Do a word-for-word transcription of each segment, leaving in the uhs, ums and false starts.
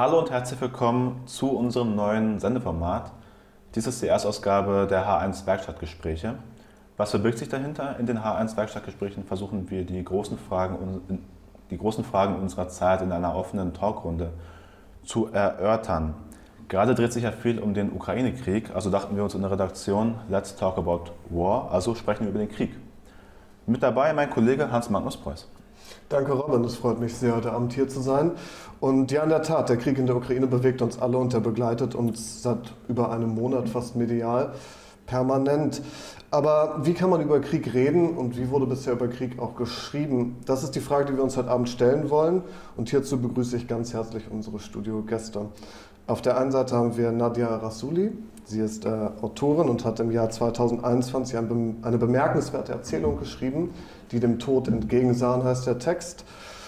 Hallo und herzlich willkommen zu unserem neuen Sendeformat. Dies ist die Erstausgabe der H eins Werkstattgespräche. Was verbirgt sich dahinter? In den H eins Werkstattgesprächen versuchen wir die großen Fragen, die großen Fragen unserer Zeit in einer offenen Talkrunde zu erörtern. Gerade dreht sich ja viel um den Ukraine-Krieg, also dachten wir uns in der Redaktion, let's talk about war, also sprechen wir über den Krieg. Mit dabei mein Kollege Hans-Magnus Preuß. Danke Robin, es freut mich sehr, heute Abend hier zu sein. Und ja, in der Tat, der Krieg in der Ukraine bewegt uns alle und der begleitet uns seit über einem Monat fast medial permanent. Aber wie kann man über Krieg reden und wie wurde bisher über Krieg auch geschrieben? Das ist die Frage, die wir uns heute Abend stellen wollen. Und hierzu begrüße ich ganz herzlich unsere Studiogäste. Auf der einen Seite haben wir Nadia Rassouli. Sie ist äh, Autorin und hat im Jahr zweitausendeinundzwanzig ein, eine bemerkenswerte Erzählung geschrieben, die dem Tod entgegensahen, heißt der Text.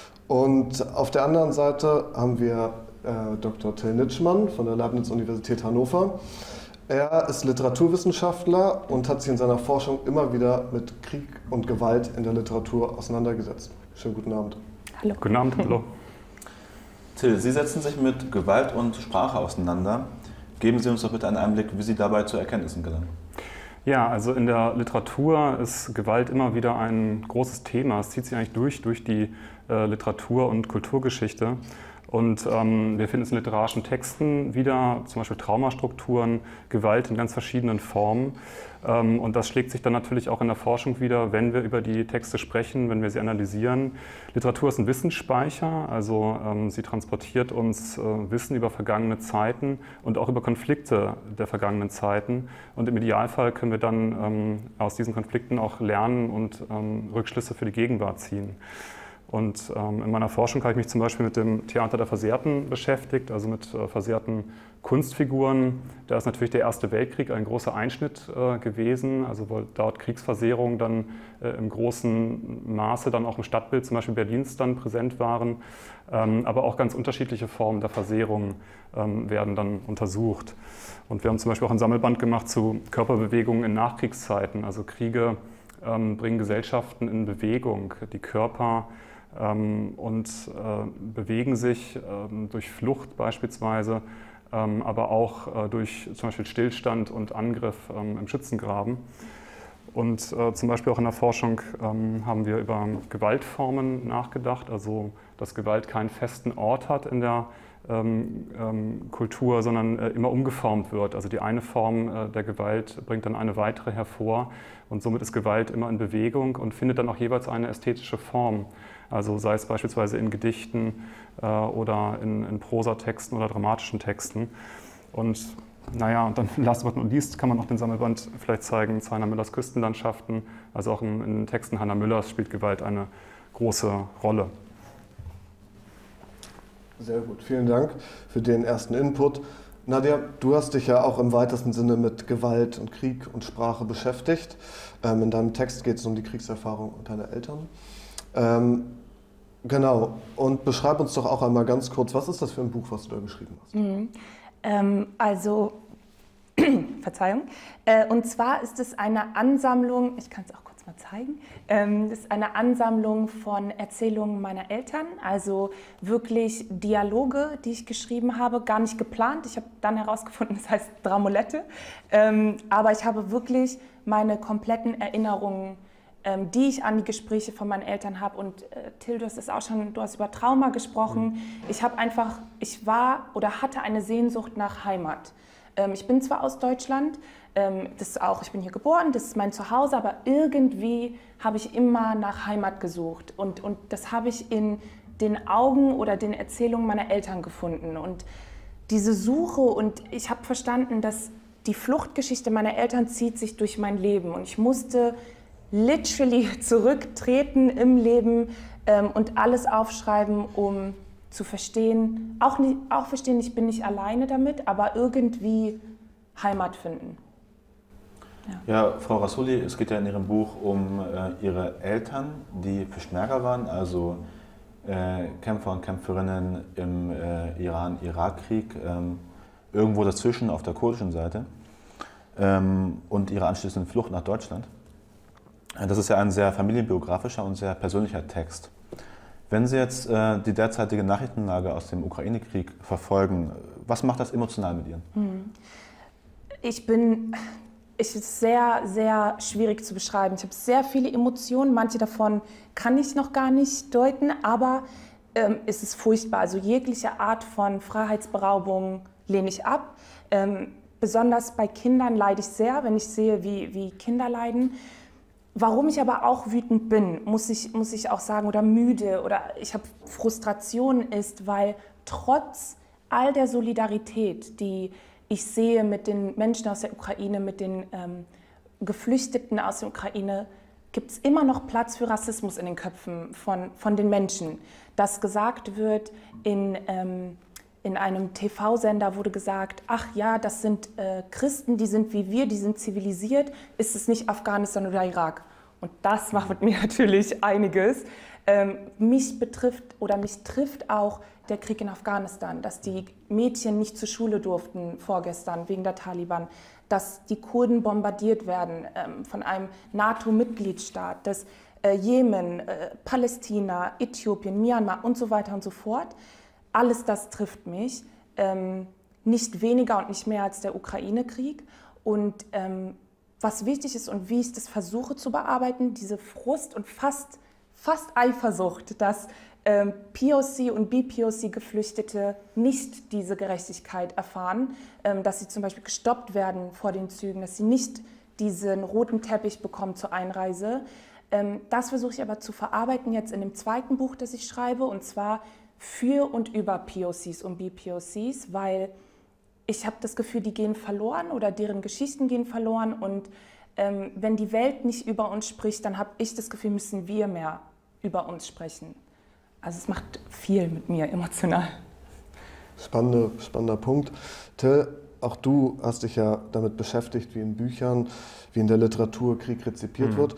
Und auf der anderen Seite haben wir äh, Doktor Till Nitschmann von der Leibniz-Universität Hannover. Er ist Literaturwissenschaftler und hat sich in seiner Forschung immer wieder mit Krieg und Gewalt in der Literatur auseinandergesetzt. Schönen guten Abend. Hallo. Guten Abend, hallo. Till, Sie setzen sich mit Gewalt und Sprache auseinander. Geben Sie uns doch bitte einen Einblick, wie Sie dabei zu Erkenntnissen gelangen. Ja, also in der Literatur ist Gewalt immer wieder ein großes Thema. Es zieht sich eigentlich durch, durch die äh, Literatur- und Kulturgeschichte. Und ähm, wir finden es in literarischen Texten wieder, zum Beispiel Traumastrukturen, Gewalt in ganz verschiedenen Formen. Ähm, und das schlägt sich dann natürlich auch in der Forschung wieder, wenn wir über die Texte sprechen, wenn wir sie analysieren. Literatur ist ein Wissensspeicher, also ähm, sie transportiert uns äh, Wissen über vergangene Zeiten und auch über Konflikte der vergangenen Zeiten. Und im Idealfall können wir dann ähm, aus diesen Konflikten auch lernen und ähm, Rückschlüsse für die Gegenwart ziehen. Und ähm, in meiner Forschung habe ich mich zum Beispiel mit dem Theater der Versehrten beschäftigt, also mit äh, versehrten Kunstfiguren. Da ist natürlich der Erste Weltkrieg ein großer Einschnitt äh, gewesen, also weil dort Kriegsversehrungen dann äh, im großen Maße dann auch im Stadtbild zum Beispiel Berlins dann präsent waren. Ähm, aber auch ganz unterschiedliche Formen der Versehrung ähm, werden dann untersucht. Und wir haben zum Beispiel auch ein Sammelband gemacht zu Körperbewegungen in Nachkriegszeiten, also Kriege ähm, bringen Gesellschaften in Bewegung, die Körper Ähm, und äh, bewegen sich ähm, durch Flucht beispielsweise, ähm, aber auch äh, durch zum Beispiel Stillstand und Angriff ähm, im Schützengraben. Und äh, zum Beispiel auch in der Forschung ähm, haben wir über Gewaltformen nachgedacht, also dass Gewalt keinen festen Ort hat in der ähm, ähm, Kultur, sondern äh, immer umgeformt wird. Also die eine Form äh, der Gewalt bringt dann eine weitere hervor und somit ist Gewalt immer in Bewegung und findet dann auch jeweils eine ästhetische Form. Also sei es beispielsweise in Gedichten äh, oder in, in Prosatexten oder dramatischen Texten. Und naja, und dann last but not least kann man auch den Sammelband vielleicht zeigen zu Heiner Müllers Küstenlandschaften. Also auch in, in den Texten Heiner Müllers spielt Gewalt eine große Rolle. Sehr gut, vielen Dank für den ersten Input. Nadia, du hast dich ja auch im weitesten Sinne mit Gewalt und Krieg und Sprache beschäftigt. Ähm, in deinem Text geht es um die Kriegserfahrung deiner Eltern. Ähm, genau, und beschreib uns doch auch einmal ganz kurz, was ist das für ein Buch, was du da geschrieben hast? Mhm. Ähm, also, Verzeihung, äh, und zwar ist es eine Ansammlung, ich kann es auch kurz mal zeigen, ähm, das ist eine Ansammlung von Erzählungen meiner Eltern, also wirklich Dialoge, die ich geschrieben habe, gar nicht geplant. Ich habe dann herausgefunden, das heißt Dramolette, ähm, aber ich habe wirklich meine kompletten Erinnerungen, die ich an die Gespräche von meinen Eltern habe. Und äh, Till, du hast es auch schon, du hast über Trauma gesprochen. Ich habe einfach, ich war oder hatte eine Sehnsucht nach Heimat. Ähm, ich bin zwar aus Deutschland, ähm, das ist auch, ich bin hier geboren, das ist mein Zuhause, aber irgendwie habe ich immer nach Heimat gesucht. Und, und das habe ich in den Augen oder den Erzählungen meiner Eltern gefunden. Und diese Suche, und ich habe verstanden, dass die Fluchtgeschichte meiner Eltern zieht sich durch mein Leben. Und ich musste literally zurücktreten im Leben ähm, und alles aufschreiben, um zu verstehen, auch, nicht, auch verstehen, ich bin nicht alleine damit, aber irgendwie Heimat finden. Ja, ja, Frau Rassouli, es geht ja in Ihrem Buch um äh, Ihre Eltern, die Peschmerga waren, also äh, Kämpfer und Kämpferinnen im äh, Iran-Irak-Krieg, ähm, irgendwo dazwischen auf der kurdischen Seite, ähm, und ihre anschließende Flucht nach Deutschland. Das ist ja ein sehr familienbiografischer und sehr persönlicher Text. Wenn Sie jetzt äh, die derzeitige Nachrichtenlage aus dem Ukraine-Krieg verfolgen, was macht das emotional mit Ihnen? Ich bin, es ist sehr, sehr schwierig zu beschreiben. Ich habe sehr viele Emotionen, manche davon kann ich noch gar nicht deuten, aber ähm, es ist furchtbar. Also jegliche Art von Freiheitsberaubung lehne ich ab. Ähm, besonders bei Kindern leide ich sehr, wenn ich sehe, wie, wie Kinder leiden. Warum ich aber auch wütend bin, muss ich, muss ich auch sagen, oder müde oder ich habe Frustration, ist, weil trotz all der Solidarität, die ich sehe mit den Menschen aus der Ukraine, mit den ähm, Geflüchteten aus der Ukraine, gibt es immer noch Platz für Rassismus in den Köpfen von, von den Menschen. Dass gesagt wird, in, ähm, in einem T V-Sender wurde gesagt, ach ja, das sind äh, Christen, die sind wie wir, die sind zivilisiert, ist es nicht Afghanistan oder Irak? Und das macht mit mir natürlich einiges. Ähm, mich betrifft oder mich trifft auch der Krieg in Afghanistan, dass die Mädchen nicht zur Schule durften vorgestern wegen der Taliban, dass die Kurden bombardiert werden ähm, von einem NATO-Mitgliedstaat, dass äh, Jemen, äh, Palästina, Äthiopien, Myanmar und so weiter und so fort. Alles das trifft mich, ähm, nicht weniger und nicht mehr als der Ukraine-Krieg. Und ähm, was wichtig ist und wie ich das versuche zu bearbeiten, diese Frust und fast, fast Eifersucht, dass ähm, P O C und B P O C-Geflüchtete nicht diese Gerechtigkeit erfahren, ähm, dass sie zum Beispiel gestoppt werden vor den Zügen, dass sie nicht diesen roten Teppich bekommen zur Einreise. Ähm, das versuche ich aber zu verarbeiten jetzt in dem zweiten Buch, das ich schreibe, und zwar für und über P O Cs und B P O Cs, weil ich habe das Gefühl, die gehen verloren oder deren Geschichten gehen verloren. Und ähm, wenn die Welt nicht über uns spricht, dann habe ich das Gefühl, müssen wir mehr über uns sprechen. Also es macht viel mit mir emotional. Spannende, spannender Punkt. Till, auch du hast dich ja damit beschäftigt, wie in Büchern, wie in der Literatur Krieg rezipiert mhm. wird.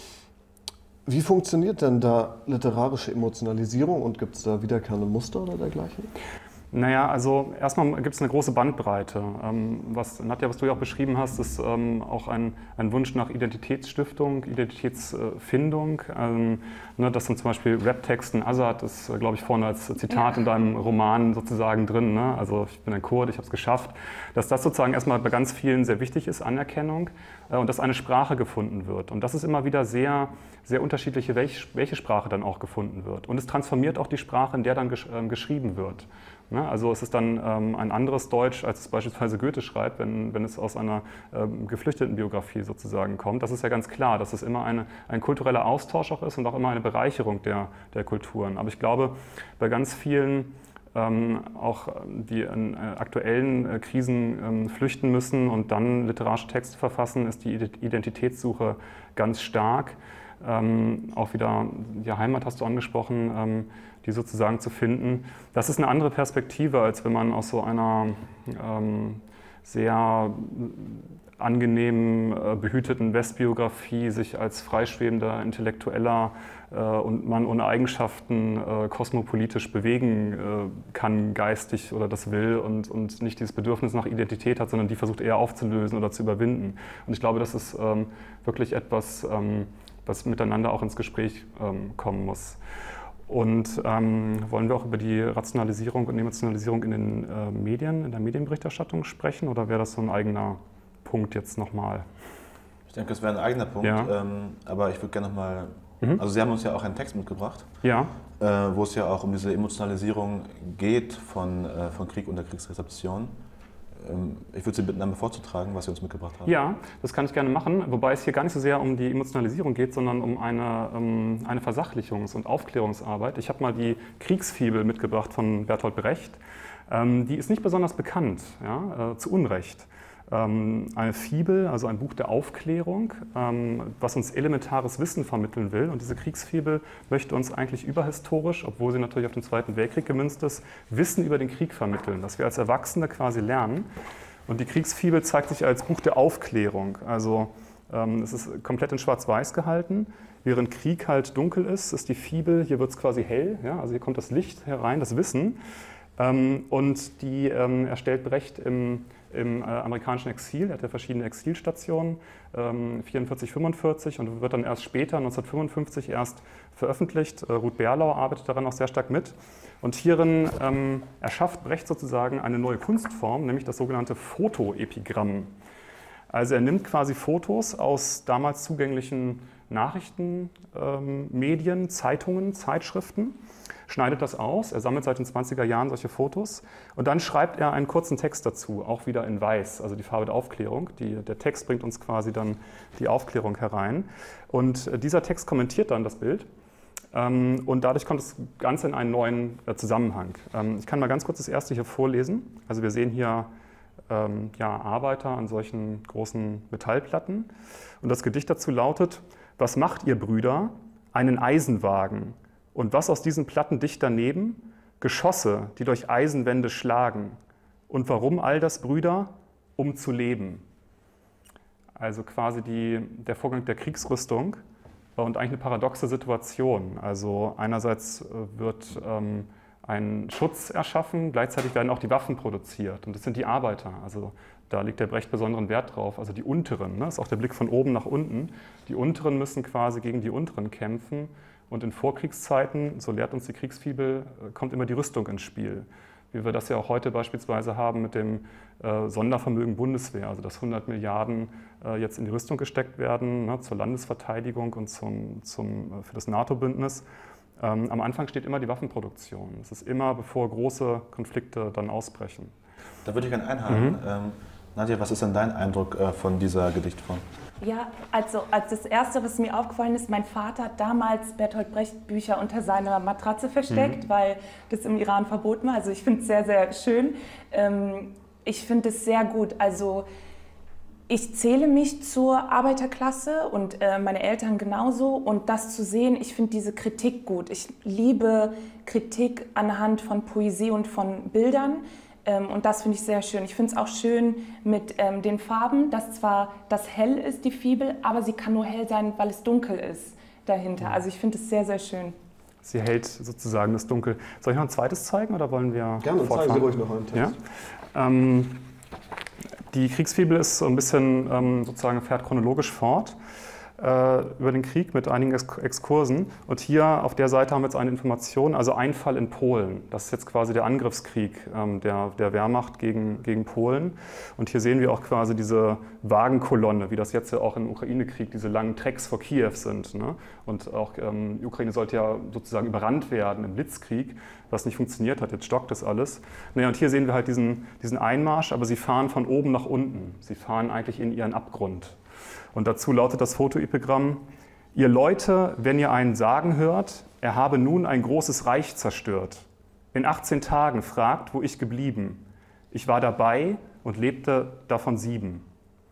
Wie funktioniert denn da literarische Emotionalisierung und gibt es da wiederkehrende Muster oder dergleichen? Naja, also erstmal gibt es eine große Bandbreite. Ähm, was, Nadja, was du ja auch beschrieben hast, ist ähm, auch ein, ein Wunsch nach Identitätsstiftung, Identitätsfindung. Ähm, ne, dass dann zum Beispiel Rap-Texten, Azad ist, äh, glaube ich, vorne als Zitat ja. in deinem Roman sozusagen drin. Ne? Also ich bin ein Kurd, ich habe es geschafft. Dass das sozusagen erstmal bei ganz vielen sehr wichtig ist, Anerkennung, äh, und dass eine Sprache gefunden wird. Und das ist immer wieder sehr, sehr unterschiedliche, welch, welche Sprache dann auch gefunden wird. Und es transformiert auch die Sprache, in der dann gesch äh, geschrieben wird. Also es ist dann ähm, ein anderes Deutsch, als es beispielsweise Goethe schreibt, wenn, wenn es aus einer ähm, Geflüchtetenbiografie sozusagen kommt. Das ist ja ganz klar, dass es immer eine, ein kultureller Austausch auch ist und auch immer eine Bereicherung der, der Kulturen. Aber ich glaube, bei ganz vielen, ähm, auch die in äh, aktuellen äh, Krisen ähm, flüchten müssen und dann literarische Texte verfassen, ist die Identitätssuche ganz stark. Ähm, auch wieder, ja, Heimat hast du angesprochen, ähm, die sozusagen zu finden. Das ist eine andere Perspektive, als wenn man aus so einer ähm, sehr angenehmen, äh, behüteten Westbiografie sich als freischwebender Intellektueller äh, und Mann ohne Eigenschaften äh, kosmopolitisch bewegen äh, kann, geistig oder das will und, und nicht dieses Bedürfnis nach Identität hat, sondern die versucht eher aufzulösen oder zu überwinden. Und ich glaube, das ist ähm, wirklich etwas, ähm, was miteinander auch ins Gespräch ähm, kommen muss. Und ähm, wollen wir auch über die Rationalisierung und Emotionalisierung in den äh, Medien, in der Medienberichterstattung sprechen, oder wäre das so ein eigener Punkt jetzt nochmal? Ich denke, es wäre ein eigener Punkt, ja. ähm, aber ich würde gerne nochmal, mhm. also Sie haben uns ja auch einen Text mitgebracht, ja. äh, wo es ja auch um diese Emotionalisierung geht von, äh, von Krieg und der Kriegsrezeption. Ich würde Sie bitten, einmal vorzutragen, was Sie uns mitgebracht haben. Ja, das kann ich gerne machen, wobei es hier gar nicht so sehr um die Emotionalisierung geht, sondern um eine, um eine Versachlichungs- und Aufklärungsarbeit. Ich habe mal die Kriegsfibel mitgebracht von Bertolt Brecht. Die ist nicht besonders bekannt, ja, zu Unrecht. Eine Fibel, also ein Buch der Aufklärung, was uns elementares Wissen vermitteln will. Und diese Kriegsfibel möchte uns eigentlich überhistorisch, obwohl sie natürlich auf den Zweiten Weltkrieg gemünzt ist, Wissen über den Krieg vermitteln, dass wir als Erwachsene quasi lernen. Und die Kriegsfibel zeigt sich als Buch der Aufklärung. Also es ist komplett in Schwarz-Weiß gehalten. Während Krieg halt dunkel ist, ist die Fibel, hier wird es quasi hell. Ja? Also hier kommt das Licht herein, das Wissen. Und die erstellt Brecht im im äh, amerikanischen Exil. Er hatte verschiedene Exilstationen, ähm, vierundvierzig, fünfundvierzig, und wird dann erst später, neunzehnhundertfünfundfünfzig, erst veröffentlicht. Äh, Ruth Berlau arbeitet daran auch sehr stark mit. Und hierin ähm, erschafft Brecht sozusagen eine neue Kunstform, nämlich das sogenannte Fotoepigramm. Also er nimmt quasi Fotos aus damals zugänglichen Nachrichtenmedien, ähm, Zeitungen, Zeitschriften, schneidet das aus, er sammelt seit den zwanziger Jahren solche Fotos und dann schreibt er einen kurzen Text dazu, auch wieder in Weiß, also die Farbe der Aufklärung. Die, der Text bringt uns quasi dann die Aufklärung herein und äh, dieser Text kommentiert dann das Bild ähm, und dadurch kommt das Ganze in einen neuen äh, Zusammenhang. Ähm, ich kann mal ganz kurz das erste hier vorlesen. Also wir sehen hier ähm, ja, Arbeiter an solchen großen Metallplatten und das Gedicht dazu lautet: Was macht ihr, Brüder? Einen Eisenwagen. Und was aus diesen Platten dicht daneben? Geschosse, die durch Eisenwände schlagen. Und warum all das, Brüder? Um zu leben. Also quasi die, der Vorgang der Kriegsrüstung und eigentlich eine paradoxe Situation. Also einerseits wird ähm, ein Schutz erschaffen, gleichzeitig werden auch die Waffen produziert. Und das sind die Arbeiter. Also da legt der Brecht besonderen Wert drauf. Also die Unteren, ne? Das ist auch der Blick von oben nach unten. Die Unteren müssen quasi gegen die Unteren kämpfen. Und in Vorkriegszeiten, so lehrt uns die Kriegsfibel, kommt immer die Rüstung ins Spiel. Wie wir das ja auch heute beispielsweise haben mit dem äh, Sondervermögen Bundeswehr, also dass hundert Milliarden äh, jetzt in die Rüstung gesteckt werden, ne, zur Landesverteidigung und zum, zum, für das NATO-Bündnis. Ähm, am Anfang steht immer die Waffenproduktion. Es ist immer, bevor große Konflikte dann ausbrechen. Da würde ich gerne einhaken. Mhm. Ähm, Nadja, was ist denn dein Eindruck äh, von dieser Gedichtform? Ja, also als das Erste, was mir aufgefallen ist, mein Vater hat damals Bertolt Brecht Bücher unter seiner Matratze versteckt, mhm. weil das im Iran verboten war. Also ich finde es sehr, sehr schön. Ähm, ich finde es sehr gut. Also ich zähle mich zur Arbeiterklasse und äh, meine Eltern genauso. Und das zu sehen, ich finde diese Kritik gut. Ich liebe Kritik anhand von Poesie und von Bildern. Ähm, und das finde ich sehr schön. Ich finde es auch schön mit ähm, den Farben, dass zwar das hell ist, die Fibel, aber sie kann nur hell sein, weil es dunkel ist dahinter. Also ich finde es sehr, sehr schön. Sie hält sozusagen das Dunkel. Soll ich noch ein zweites zeigen oder wollen wir Gerne, fortfahren? zeigen Sie ruhig noch einen Text. Ja? Ähm, die Kriegsfibel ist so ein bisschen ähm, sozusagen, fährt chronologisch fort äh, über den Krieg mit einigen Ex Exkursen. Und hier auf der Seite haben wir jetzt eine Information, also Einfall in Polen. Das ist jetzt quasi der Angriffskrieg ähm, der, der Wehrmacht gegen, gegen Polen. Und hier sehen wir auch quasi diese Wagenkolonne, wie das jetzt ja auch im Ukraine-Krieg, diese langen Trecks vor Kiew sind. Ne? Und auch ähm, die Ukraine sollte ja sozusagen überrannt werden im Blitzkrieg, was nicht funktioniert hat. Jetzt stockt das alles. Naja, und hier sehen wir halt diesen, diesen Einmarsch, aber sie fahren von oben nach unten. Sie fahren eigentlich in ihren Abgrund. Und dazu lautet das Fotoepigramm: Ihr Leute, wenn ihr einen sagen hört, er habe nun ein großes Reich zerstört. In achtzehn Tagen fragt, wo ich geblieben. Ich war dabei und lebte davon sieben.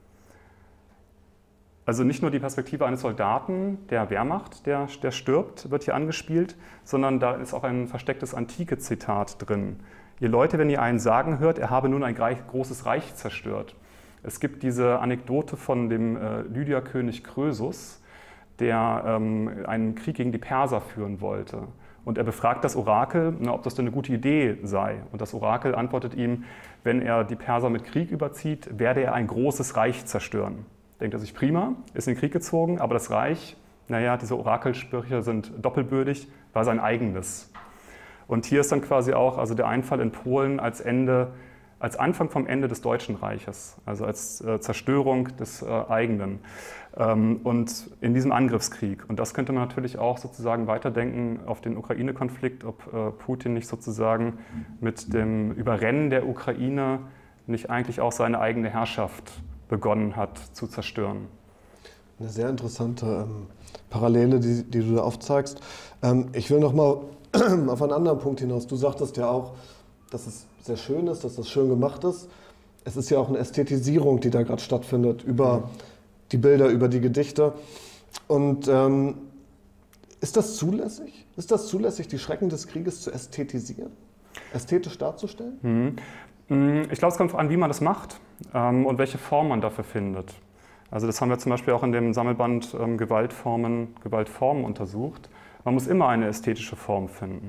Also nicht nur die Perspektive eines Soldaten der Wehrmacht, der, der stirbt, wird hier angespielt, sondern da ist auch ein verstecktes Antike-Zitat drin. Ihr Leute, wenn ihr einen sagen hört, er habe nun ein großes Reich zerstört. Es gibt diese Anekdote von dem äh, Lydier-König Krösus, der ähm, einen Krieg gegen die Perser führen wollte. Und er befragt das Orakel, na, ob das denn eine gute Idee sei. Und das Orakel antwortet ihm, wenn er die Perser mit Krieg überzieht, werde er ein großes Reich zerstören. Denkt er sich, prima, ist in den Krieg gezogen, aber das Reich, naja, diese Orakelsprüche sind doppelbödig, war sein eigenes. Und hier ist dann quasi auch also der Einfall in Polen als Ende, als Anfang vom Ende des Deutschen Reiches, also als äh, Zerstörung des äh, eigenen ähm, und in diesem Angriffskrieg. Und das könnte man natürlich auch sozusagen weiterdenken auf den Ukraine-Konflikt, ob äh, Putin nicht sozusagen mit dem Überrennen der Ukraine nicht eigentlich auch seine eigene Herrschaft begonnen hat zu zerstören. Eine sehr interessante ähm, Parallele, die, die du da aufzeigst. Ähm, ich will noch mal auf einen anderen Punkt hinaus. Du sagtest ja auch, dass es sehr schön ist, dass das schön gemacht ist. Es ist ja auch eine Ästhetisierung, die da gerade stattfindet, über die Bilder, über die Gedichte. Und ähm, ist das zulässig? Ist das zulässig, die Schrecken des Krieges zu ästhetisieren? Ästhetisch darzustellen? Mhm. Ich glaube, es kommt an, wie man das macht ähm, und welche Form man dafür findet. Also das haben wir zum Beispiel auch in dem Sammelband ähm, Gewaltformen, Gewaltformen untersucht. Man muss immer eine ästhetische Form finden.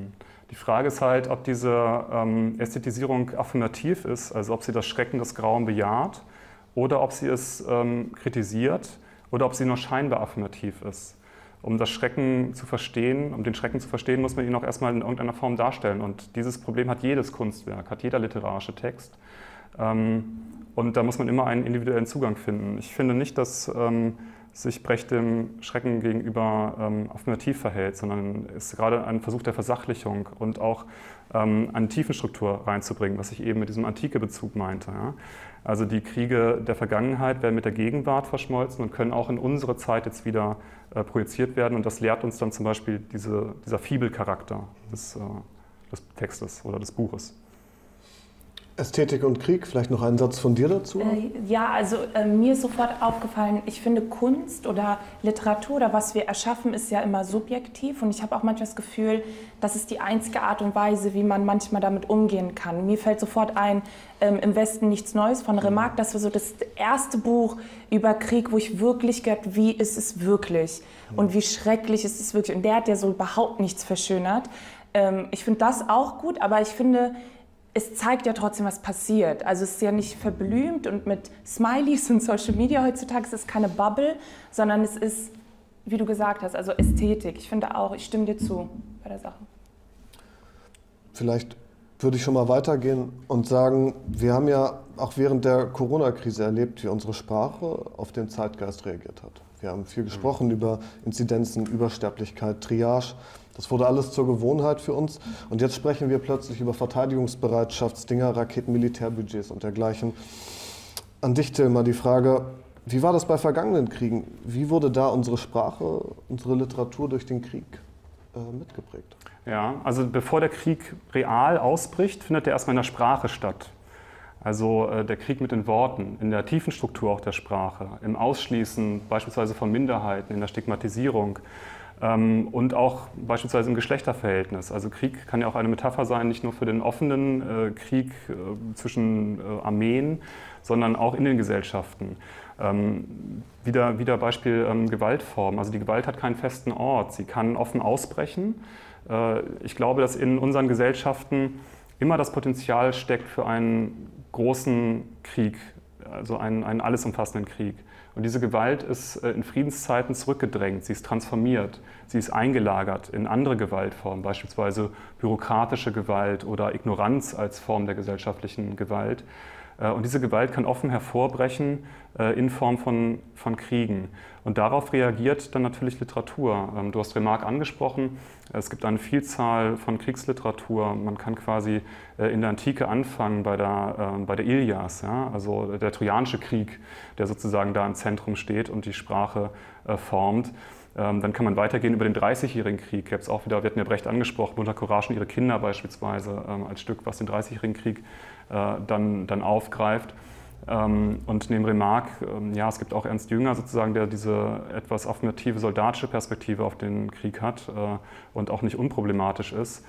Die Frage ist halt, ob diese ähm, Ästhetisierung affirmativ ist, also ob sie das Schrecken, das Grauen bejaht oder ob sie es ähm, kritisiert oder ob sie nur scheinbar affirmativ ist. Um das Schrecken zu verstehen, um den Schrecken zu verstehen, muss man ihn auch erstmal in irgendeiner Form darstellen. Und dieses Problem hat jedes Kunstwerk, hat jeder literarische Text. Ähm, und da muss man immer einen individuellen Zugang finden. Ich finde nicht, dass ähm, sich Brecht dem Schrecken gegenüber ähm, affirmativ verhält, sondern es ist gerade ein Versuch der Versachlichung und auch ähm, eine Tiefenstruktur reinzubringen, was ich eben mit diesem Antike-Bezug meinte. Ja? Also die Kriege der Vergangenheit werden mit der Gegenwart verschmolzen und können auch in unsere Zeit jetzt wieder äh, projiziert werden. Und das lehrt uns dann zum Beispiel diese, dieser Fibelcharakter des, äh, des Textes oder des Buches. Ästhetik und Krieg, vielleicht noch einen Satz von dir dazu? Äh, ja, also äh, mir ist sofort aufgefallen, ich finde Kunst oder Literatur oder was wir erschaffen, ist ja immer subjektiv und ich habe auch manchmal das Gefühl, das ist die einzige Art und Weise, wie man manchmal damit umgehen kann. Mir fällt sofort ein, ähm, Im Westen nichts Neues von Remarque, das war so das erste Buch über Krieg, wo ich wirklich gehört, wie ist es wirklich und wie schrecklich ist es wirklich. Und der hat ja so überhaupt nichts verschönert. Ähm, ich finde das auch gut, aber ich finde, es zeigt ja trotzdem, was passiert. Also es ist ja nicht verblümt und mit Smileys und Social Media heutzutage, es ist keine Bubble, sondern es ist, wie du gesagt hast, also Ästhetik. Ich finde auch, ich stimme dir zu bei der Sache. Vielleicht würde ich schon mal weitergehen und sagen, wir haben ja auch während der Corona-Krise erlebt, wie unsere Sprache auf den Zeitgeist reagiert hat. Wir haben viel gesprochen mhm. über Inzidenzen, Übersterblichkeit, Triage. Das wurde alles zur Gewohnheit für uns. Und jetzt sprechen wir plötzlich über Verteidigungsbereitschaftsdinger, Raketen, Militärbudgets und dergleichen. An dich, Tilma, die Frage, wie war das bei vergangenen Kriegen? Wie wurde da unsere Sprache, unsere Literatur durch den Krieg äh, mitgeprägt? Ja, also bevor der Krieg real ausbricht, findet er erstmal in der Sprache statt. Also äh, der Krieg mit den Worten, in der tiefen Struktur auch der Sprache, im Ausschließen beispielsweise von Minderheiten, in der Stigmatisierung. Und auch beispielsweise im Geschlechterverhältnis. Also Krieg kann ja auch eine Metapher sein, nicht nur für den offenen äh, Krieg äh, zwischen äh, Armeen, sondern auch in den Gesellschaften. Ähm, wieder, wieder Beispiel ähm, Gewaltform. Also die Gewalt hat keinen festen Ort, sie kann offen ausbrechen. Äh, ich glaube, dass in unseren Gesellschaften immer das Potenzial steckt für einen großen Krieg, also einen, einen alles umfassenden Krieg. Und diese Gewalt ist in Friedenszeiten zurückgedrängt, sie ist transformiert, sie ist eingelagert in andere Gewaltformen, beispielsweise bürokratische Gewalt oder Ignoranz als Form der gesellschaftlichen Gewalt. Und diese Gewalt kann offen hervorbrechen in Form von, von Kriegen. Und darauf reagiert dann natürlich Literatur. Du hast Remarque angesprochen, es gibt eine Vielzahl von Kriegsliteratur. Man kann quasi in der Antike anfangen bei der, bei der Ilias, ja? Also der Trojanische Krieg, der sozusagen da im Zentrum steht und die Sprache formt. Dann kann man weitergehen über den dreißigjährigen Krieg. Ich habe es auch wieder, wir hatten ja Brecht angesprochen, Munter Courage und ihre Kinder beispielsweise als Stück, was den dreißigjährigen Krieg dann, dann aufgreift. Und neben Remarque, ja, es gibt auch Ernst Jünger sozusagen, der diese etwas affirmative soldatische Perspektive auf den Krieg hat und auch nicht unproblematisch ist.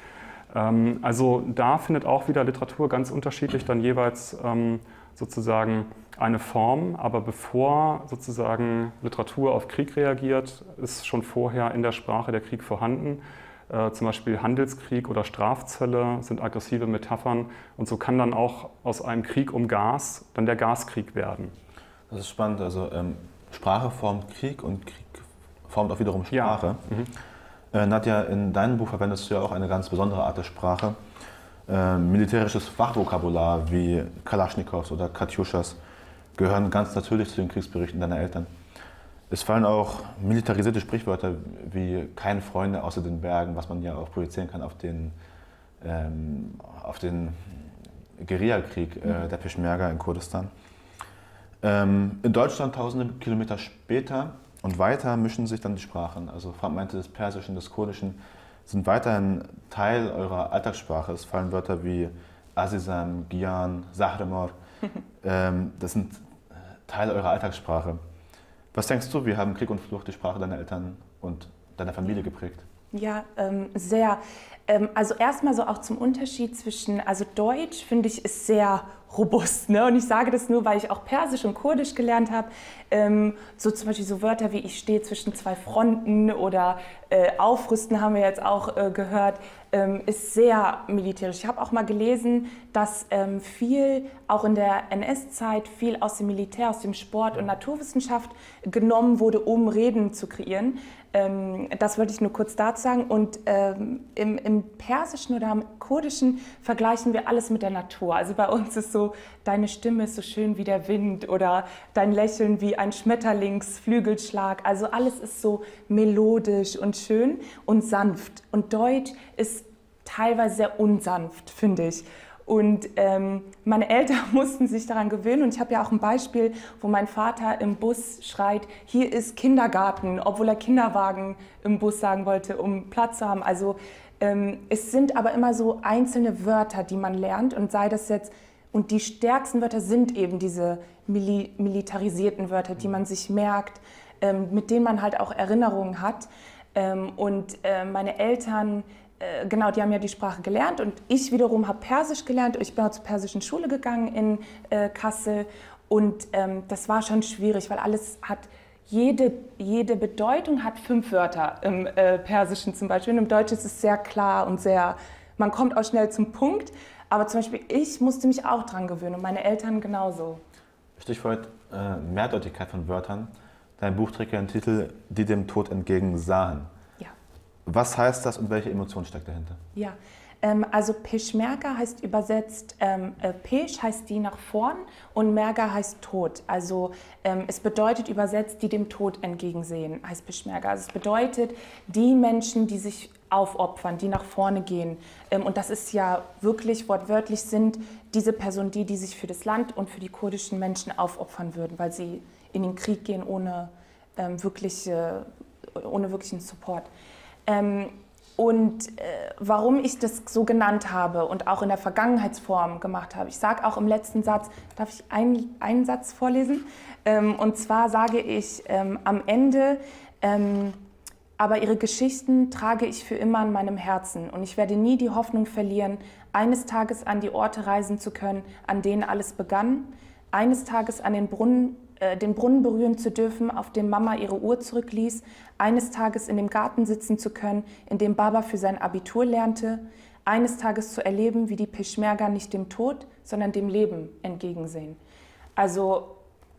Also da findet auch wieder Literatur ganz unterschiedlich dann jeweils sozusagen eine Form, aber bevor sozusagen Literatur auf Krieg reagiert, ist schon vorher in der Sprache der Krieg vorhanden. Äh, zum Beispiel Handelskrieg oder Strafzölle sind aggressive Metaphern und so kann dann auch aus einem Krieg um Gas dann der Gaskrieg werden. Das ist spannend, also ähm, Sprache formt Krieg und Krieg formt auch wiederum Sprache. Ja. Mhm. Äh, Nadja, in deinem Buch verwendest du ja auch eine ganz besondere Art der Sprache. Äh, militärisches Fachvokabular wie Kalaschnikows oder Katjuschas gehören ganz natürlich zu den Kriegsberichten deiner Eltern. Es fallen auch militarisierte Sprichwörter wie keine Freunde außer den Bergen, was man ja auch projizieren kann auf den, ähm, auf den Guerillakrieg äh, der Peschmerga in Kurdistan. Ähm, in Deutschland, tausende Kilometer später und weiter, mischen sich dann die Sprachen. Also Fragmente des Persischen, des Kurdischen sind weiterhin Teil eurer Alltagssprache. Es fallen Wörter wie Azizam, Gian, Sahremor. ähm, das sind Teil eurer Alltagssprache. Was denkst du, wie haben Krieg und Flucht die Sprache deiner Eltern und deiner Familie geprägt? Ja, ähm, sehr. Ähm, also erstmal so auch zum Unterschied zwischen, also Deutsch finde ich ist sehr robust. Ne? Und ich sage das nur, weil ich auch Persisch und Kurdisch gelernt habe. Ähm, so zum Beispiel so Wörter wie ich stehe zwischen zwei Fronten oder äh, aufrüsten haben wir jetzt auch äh, gehört, ähm, ist sehr militärisch. Ich habe auch mal gelesen, dass ähm, viel, auch in der N S-Zeit, viel aus dem Militär, aus dem Sport und Naturwissenschaft genommen wurde, um Reden zu kreieren. Ähm, das wollte ich nur kurz dazu sagen. Und ähm, im, im Persischen oder im Kurdischen vergleichen wir alles mit der Natur. Also bei uns ist so, deine Stimme ist so schön wie der Wind oder dein Lächeln wie ein Schmetterlingsflügelschlag. Also alles ist so melodisch und schön und sanft. Und Deutsch ist teilweise sehr unsanft, finde ich. Und ähm, meine Eltern mussten sich daran gewöhnen. Und ich habe ja auch ein Beispiel, wo mein Vater im Bus schreit, hier ist Kindergarten, obwohl er Kinderwagen im Bus sagen wollte, um Platz zu haben. Also ähm, es sind aber immer so einzelne Wörter, die man lernt. Und sei das jetzt, und die stärksten Wörter sind eben diese mili militarisierten Wörter, die man sich merkt, ähm, mit denen man halt auch Erinnerungen hat. Ähm, und äh, meine Eltern... Genau, die haben ja die Sprache gelernt und ich wiederum habe Persisch gelernt. Ich bin auch zur persischen Schule gegangen in äh, Kassel und ähm, das war schon schwierig, weil alles hat, jede, jede Bedeutung hat fünf Wörter im äh, Persischen zum Beispiel. Und im Deutschen ist es sehr klar und sehr, man kommt auch schnell zum Punkt. Aber zum Beispiel ich musste mich auch dran gewöhnen und meine Eltern genauso. Stichwort äh, Mehrdeutigkeit von Wörtern. Dein Buch trägt ja den Titel Die dem Tod entgegen sahen. Was heißt das und welche Emotion steckt dahinter? Ja, ähm, also Peschmerga heißt übersetzt, ähm, äh, Pesch heißt die nach vorn und Merga heißt Tod. Also ähm, es bedeutet übersetzt, die dem Tod entgegensehen, heißt Peschmerga. Also es bedeutet, die Menschen, die sich aufopfern, die nach vorne gehen. Ähm, und das ist ja wirklich wortwörtlich sind diese Personen, die, die sich für das Land und für die kurdischen Menschen aufopfern würden, weil sie in den Krieg gehen ohne, ähm, wirkliche, ohne wirklichen Support. Ähm, und äh, warum ich das so genannt habe und auch in der Vergangenheitsform gemacht habe. Ich sage auch im letzten Satz, darf ich ein, einen Satz vorlesen? Ähm, und zwar sage ich ähm, am Ende, ähm, aber ihre Geschichten trage ich für immer in meinem Herzen und ich werde nie die Hoffnung verlieren, eines Tages an die Orte reisen zu können, an denen alles begann, eines Tages an den Brunnen den Brunnen berühren zu dürfen, auf dem Mama ihre Uhr zurückließ, eines Tages in dem Garten sitzen zu können, in dem Baba für sein Abitur lernte, eines Tages zu erleben, wie die Peschmerga nicht dem Tod, sondern dem Leben entgegensehen. Also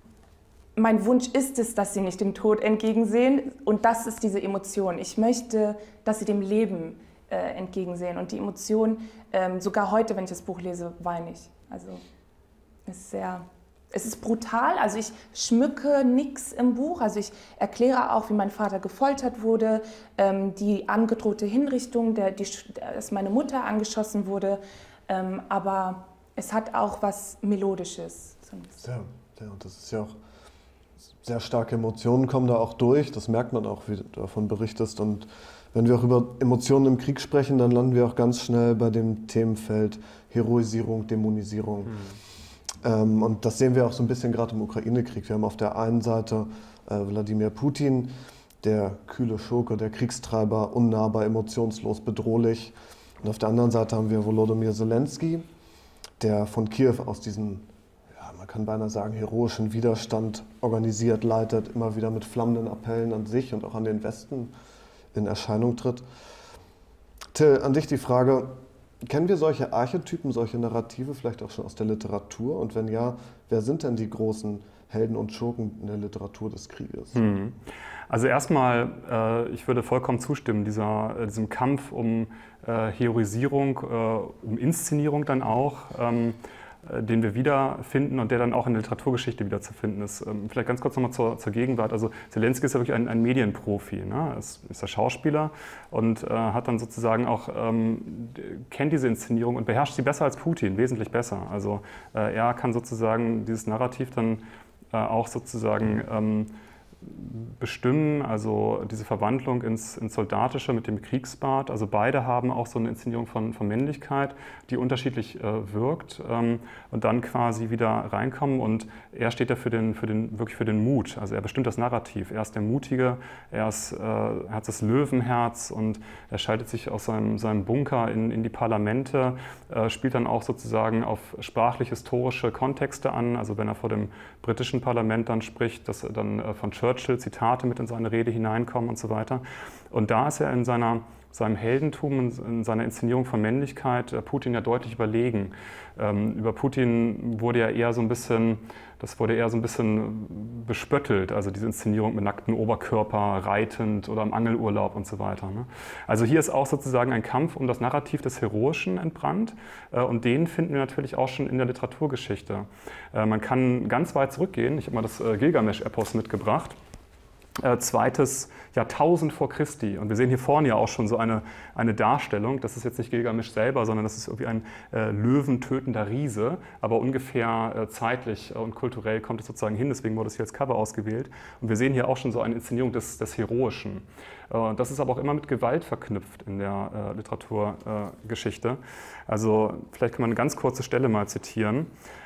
mein Wunsch ist es, dass sie nicht dem Tod entgegensehen und das ist diese Emotion. Ich möchte, dass sie dem Leben äh, entgegensehen und die Emotion, ähm, sogar heute, wenn ich das Buch lese, weine ich. Also ist sehr... Es ist brutal, also ich schmücke nichts im Buch, also ich erkläre auch, wie mein Vater gefoltert wurde, ähm, die angedrohte Hinrichtung, der, die, dass meine Mutter angeschossen wurde, ähm, aber es hat auch was Melodisches. Ja, ja, und das ist ja auch, sehr starke Emotionen kommen da auch durch, das merkt man auch, wie du davon berichtest und wenn wir auch über Emotionen im Krieg sprechen, dann landen wir auch ganz schnell bei dem Themenfeld Heroisierung, Dämonisierung. Mhm. Ähm, und das sehen wir auch so ein bisschen gerade im Ukraine-Krieg. Wir haben auf der einen Seite äh, Wladimir Putin, der kühle Schurke, der Kriegstreiber, unnahbar, emotionslos, bedrohlich. Und auf der anderen Seite haben wir Volodymyr Zelensky, der von Kiew aus diesen, ja, man kann beinahe sagen, heroischen Widerstand organisiert, leitet, immer wieder mit flammenden Appellen an sich und auch an den Westen in Erscheinung tritt. Till, an dich die Frage, kennen wir solche Archetypen, solche Narrative vielleicht auch schon aus der Literatur? Und wenn ja, wer sind denn die großen Helden und Schurken in der Literatur des Krieges? Hm. Also erstmal, äh, ich würde vollkommen zustimmen, dieser, äh, diesem Kampf um äh, Heroisierung, äh, um Inszenierung dann auch, ähm, äh, den wir wiederfinden und der dann auch in der Literaturgeschichte wieder zu finden ist. Ähm, vielleicht ganz kurz nochmal zur, zur Gegenwart. Also Zelensky ist ja wirklich ein, ein Medienprofi, ne? Er ist, ist der Schauspieler und äh, hat dann sozusagen auch, ähm, kennt diese Inszenierung und beherrscht sie besser als Putin, wesentlich besser. Also äh, er kann sozusagen dieses Narrativ dann äh, auch sozusagen ähm, bestimmen, also diese Verwandlung ins, ins Soldatische mit dem Kriegsbart. Also beide haben auch so eine Inszenierung von, von Männlichkeit, die unterschiedlich äh, wirkt ähm, und dann quasi wieder reinkommen. Und er steht ja für den, für den, wirklich für den Mut. Also er bestimmt das Narrativ. Er ist der Mutige, er, ist, äh, er hat das Löwenherz und er schaltet sich aus seinem, seinem Bunker in, in die Parlamente, äh, spielt dann auch sozusagen auf sprachlich-historische Kontexte an. Also wenn er vor dem britischen Parlament dann spricht, dass dann äh, von Churchill Zitate mit in seine Rede hineinkommen und so weiter. Und da ist er in seiner, seinem Heldentum, in seiner Inszenierung von Männlichkeit Putin ja deutlich überlegen. Ähm, über Putin wurde ja eher so ein bisschen, das wurde eher so ein bisschen bespöttelt, also diese Inszenierung mit nacktem Oberkörper, reitend oder im Angelurlaub und so weiter. Ne? Also hier ist auch sozusagen ein Kampf um das Narrativ des Heroischen entbrannt äh, und den finden wir natürlich auch schon in der Literaturgeschichte. Äh, man kann ganz weit zurückgehen, ich habe mal das äh, Gilgamesch-Epos mitgebracht. Äh, zweites Jahrtausend vor Christi. Und wir sehen hier vorne ja auch schon so eine, eine Darstellung. Das ist jetzt nicht Gilgamesch selber, sondern das ist irgendwie ein äh, löwentötender Riese. Aber ungefähr äh, zeitlich und kulturell kommt es sozusagen hin. Deswegen wurde es hier als Cover ausgewählt. Und wir sehen hier auch schon so eine Inszenierung des, des Heroischen. Äh, das ist aber auch immer mit Gewalt verknüpft in der äh, Literaturgeschichte. Äh, also vielleicht kann man eine ganz kurze Stelle mal zitieren.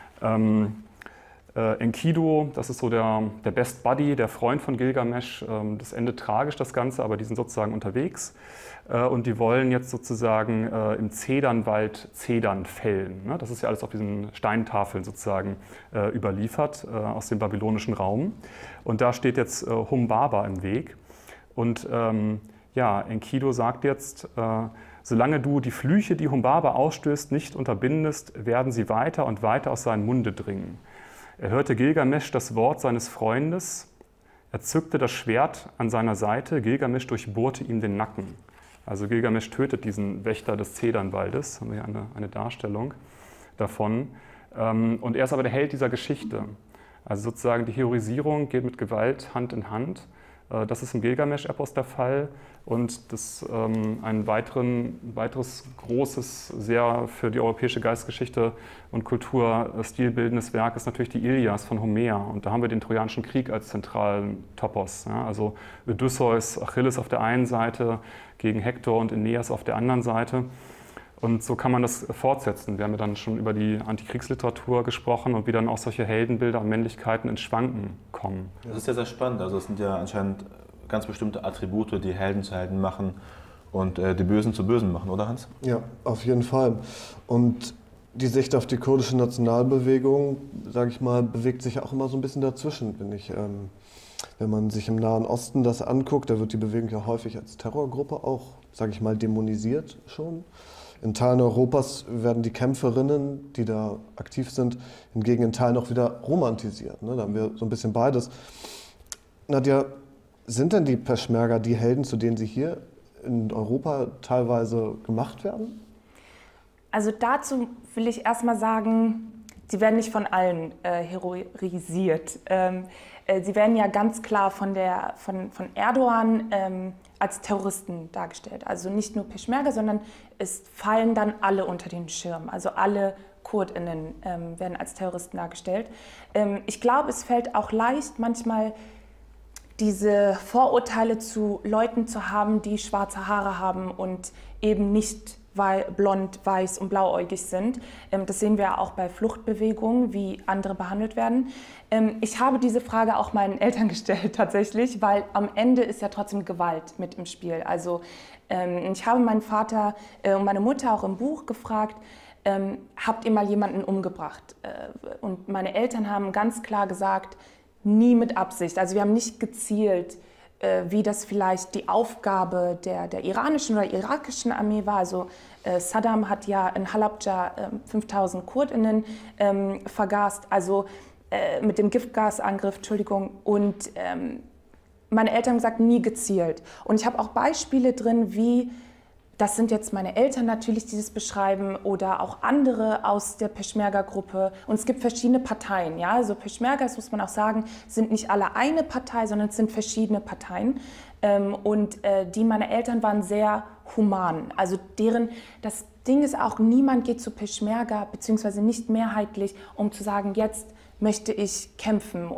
Ähm, Äh, Enkidu, das ist so der, der Best Buddy, der Freund von Gilgamesch. Ähm, das endet tragisch, das Ganze, aber die sind sozusagen unterwegs. Äh, und die wollen jetzt sozusagen äh, im Zedernwald Zedern fällen. Ne? Das ist ja alles auf diesen Steintafeln sozusagen äh, überliefert, äh, aus dem babylonischen Raum. Und da steht jetzt äh, Humbaba im Weg. Und ähm, ja, Enkidu sagt jetzt, äh, solange du die Flüche, die Humbaba ausstößt, nicht unterbindest, werden sie weiter und weiter aus seinem Munde dringen. Er hörte Gilgamesch das Wort seines Freundes, er zückte das Schwert an seiner Seite, Gilgamesch durchbohrte ihm den Nacken. Also Gilgamesch tötet diesen Wächter des Zedernwaldes, haben wir hier eine, eine Darstellung davon. Und er ist aber der Held dieser Geschichte. Also sozusagen die Heroisierung geht mit Gewalt Hand in Hand. Das ist im Gilgamesch-Epos der Fall. Und das, ähm, ein weiteren, weiteres großes, sehr für die europäische Geistesgeschichte und Kultur stilbildendes Werk ist natürlich die Ilias von Homer. Und da haben wir den Trojanischen Krieg als zentralen Topos. Ja? Also Odysseus, Achilles auf der einen Seite gegen Hektor und Aeneas auf der anderen Seite. Und so kann man das fortsetzen. Wir haben ja dann schon über die Antikriegsliteratur gesprochen und wie dann auch solche Heldenbilder und Männlichkeiten ins Schwanken kommen. Das ist ja sehr spannend. Also es sind ja anscheinend ganz bestimmte Attribute, die Helden zu Helden machen und äh, die Bösen zu Bösen machen, oder Hans? Ja, auf jeden Fall. Und die Sicht auf die kurdische Nationalbewegung, sage ich mal, bewegt sich auch immer so ein bisschen dazwischen, finde ich. Ähm, wenn man sich im Nahen Osten das anguckt, da wird die Bewegung ja häufig als Terrorgruppe auch, sage ich mal, dämonisiert schon. In Teilen Europas werden die Kämpferinnen, die da aktiv sind, hingegen in Teilen auch wieder romantisiert. Ne? Da haben wir so ein bisschen beides. Nadja, sind denn die Peschmerga die Helden, zu denen sie hier in Europa teilweise gemacht werden? Also dazu will ich erstmal sagen, sie werden nicht von allen äh, heroisiert. Ähm, äh, sie werden ja ganz klar von, der, von, von Erdogan ähm, als Terroristen dargestellt. Also nicht nur Peschmerga, sondern es fallen dann alle unter den Schirm. Also alle KurdInnen ähm, werden als Terroristen dargestellt. Ähm, ich glaube, es fällt auch leicht, manchmal diese Vorurteile zu Leuten zu haben, die schwarze Haare haben und eben nicht blond, weiß und blauäugig sind. Das sehen wir auch bei Fluchtbewegungen, wie andere behandelt werden. Ich habe diese Frage auch meinen Eltern gestellt tatsächlich, weil am Ende ist ja trotzdem Gewalt mit im Spiel. Also ich habe meinen Vater und meine Mutter auch im Buch gefragt, habt ihr mal jemanden umgebracht? Und meine Eltern haben ganz klar gesagt, nie mit Absicht. Also wir haben nicht gezielt, äh, wie das vielleicht die Aufgabe der, der iranischen oder irakischen Armee war. Also äh, Saddam hat ja in Halabja äh, fünftausend KurdInnen ähm, vergast, also äh, mit dem Giftgasangriff, Entschuldigung. Und ähm, meine Eltern haben gesagt, nie gezielt. Und ich habe auch Beispiele drin, wie, das sind jetzt meine Eltern natürlich, die das beschreiben, oder auch andere aus der Peschmerga-Gruppe. Und es gibt verschiedene Parteien. Ja? Also Peschmerga, das muss man auch sagen, sind nicht alle eine Partei, sondern es sind verschiedene Parteien. Und die meiner Eltern waren sehr human. Also deren, das Ding ist auch, niemand geht zu Peschmerga, beziehungsweise nicht mehrheitlich, um zu sagen, jetzt möchte ich kämpfen und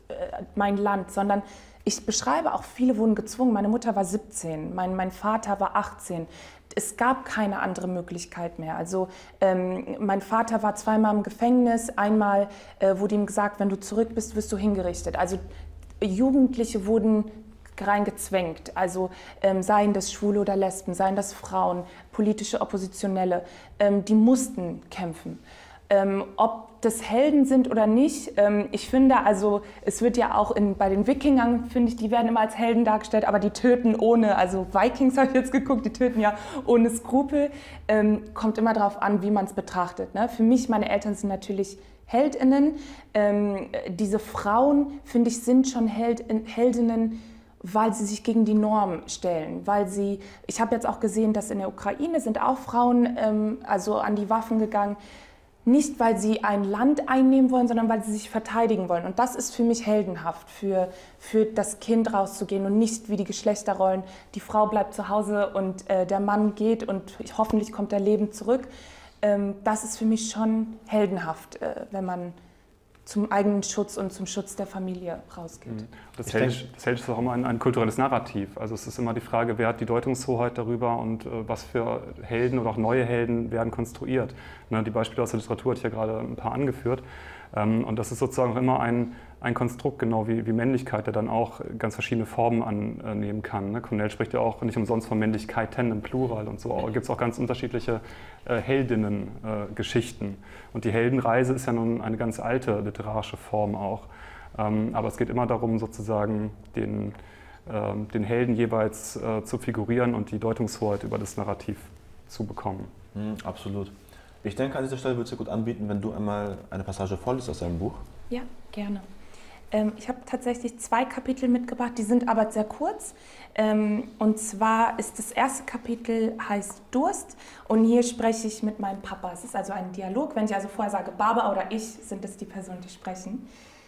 äh, mein Land, sondern ich beschreibe auch, viele wurden gezwungen. Meine Mutter war siebzehn, mein, mein Vater war achtzehn. Es gab keine andere Möglichkeit mehr. Also ähm, mein Vater war zweimal im Gefängnis, einmal äh, wurde ihm gesagt, wenn du zurück bist, wirst du hingerichtet. Also Jugendliche wurden reingezwängt, also ähm, seien das Schwule oder Lesben, seien das Frauen, politische Oppositionelle, ähm, die mussten kämpfen. Ähm, ob das Helden sind oder nicht, ähm, ich finde, also es wird ja auch in, bei den Wikingern, finde ich, die werden immer als Helden dargestellt, aber die töten ohne, also Vikings habe ich jetzt geguckt, die töten ja ohne Skrupel, ähm, kommt immer darauf an, wie man es betrachtet. Ne? Für mich, meine Eltern sind natürlich HeldInnen, ähm, diese Frauen, finde ich, sind schon Held, Heldinnen, weil sie sich gegen die Norm stellen, weil sie, ich habe jetzt auch gesehen, dass in der Ukraine sind auch Frauen ähm, also an die Waffen gegangen, nicht, weil sie ein Land einnehmen wollen, sondern weil sie sich verteidigen wollen. Und das ist für mich heldenhaft, für, für das Kind rauszugehen und nicht wie die Geschlechterrollen, die Frau bleibt zu Hause und äh, der Mann geht und hoffentlich kommt er lebend zurück. Ähm, das ist für mich schon heldenhaft, äh, wenn man zum eigenen Schutz und zum Schutz der Familie rausgeht. Das Held, das Held ist auch immer ein, ein kulturelles Narrativ. Also es ist immer die Frage, wer hat die Deutungshoheit darüber und äh, was für Helden oder auch neue Helden werden konstruiert. Ne, die Beispiele aus der Literatur hatte ich ja gerade ein paar angeführt. Ähm, und das ist sozusagen auch immer ein, ein Konstrukt, genau wie, wie Männlichkeit, der dann auch ganz verschiedene Formen annehmen kann. Ne? Cornell spricht ja auch nicht umsonst von Männlichkeiten im Plural und so. Aber gibt es auch ganz unterschiedliche äh, Heldinnen-Geschichten. Äh, und die Heldenreise ist ja nun eine ganz alte literarische Form auch. Ähm, aber es geht immer darum, sozusagen den, äh, den Helden jeweils äh, zu figurieren und die Deutungshoheit über das Narrativ zu bekommen. Mhm, absolut. Ich denke, an dieser Stelle würde es dir gut anbieten, wenn du einmal eine Passage vorliest aus deinem Buch. Ja, gerne. Ähm, ich habe tatsächlich zwei Kapitel mitgebracht, die sind aber sehr kurz. Ähm, und zwar ist das erste Kapitel heißt Durst und hier spreche ich mit meinem Papa. Es ist also ein Dialog. Wenn ich also vorher sage Baba oder ich, sind es die Personen, die sprechen.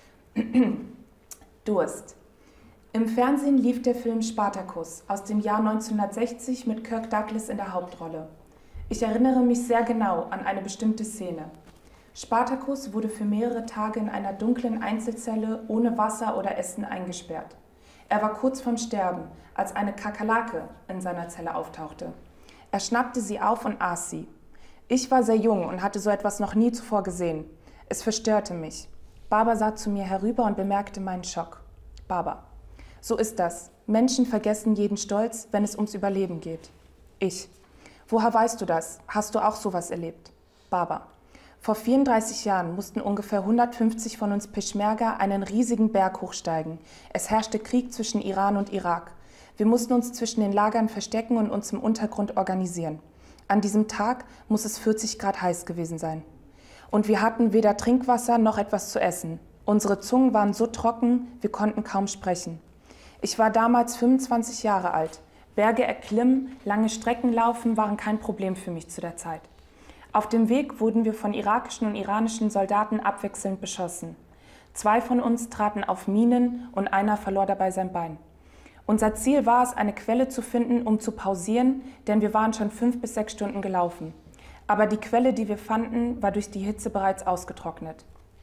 Durst. Im Fernsehen lief der Film Spartacus aus dem Jahr neunzehnhundertsechzig mit Kirk Douglas in der Hauptrolle. Ich erinnere mich sehr genau an eine bestimmte Szene. Spartacus wurde für mehrere Tage in einer dunklen Einzelzelle ohne Wasser oder Essen eingesperrt. Er war kurz vorm Sterben, als eine Kakerlake in seiner Zelle auftauchte. Er schnappte sie auf und aß sie. Ich war sehr jung und hatte so etwas noch nie zuvor gesehen. Es verstörte mich. Baba sah zu mir herüber und bemerkte meinen Schock. Baba: So ist das. Menschen vergessen jeden Stolz, wenn es ums Überleben geht. Ich: Woher weißt du das? Hast du auch sowas erlebt? Baba: Vor vierunddreißig Jahren mussten ungefähr hundertfünfzig von uns Peschmerga einen riesigen Berg hochsteigen. Es herrschte Krieg zwischen Iran und Irak. Wir mussten uns zwischen den Lagern verstecken und uns im Untergrund organisieren. An diesem Tag muss es vierzig Grad heiß gewesen sein. Und wir hatten weder Trinkwasser noch etwas zu essen. Unsere Zungen waren so trocken, wir konnten kaum sprechen. Ich war damals fünfundzwanzig Jahre alt. Berge erklimmen, lange Strecken laufen waren kein Problem für mich zu der Zeit. Auf dem Weg wurden wir von irakischen und iranischen Soldaten abwechselnd beschossen. Zwei von uns traten auf Minen und einer verlor dabei sein Bein. Unser Ziel war es, eine Quelle zu finden, um zu pausieren, denn wir waren schon fünf bis sechs Stunden gelaufen. Aber die Quelle, die wir fanden, war durch die Hitze bereits ausgetrocknet.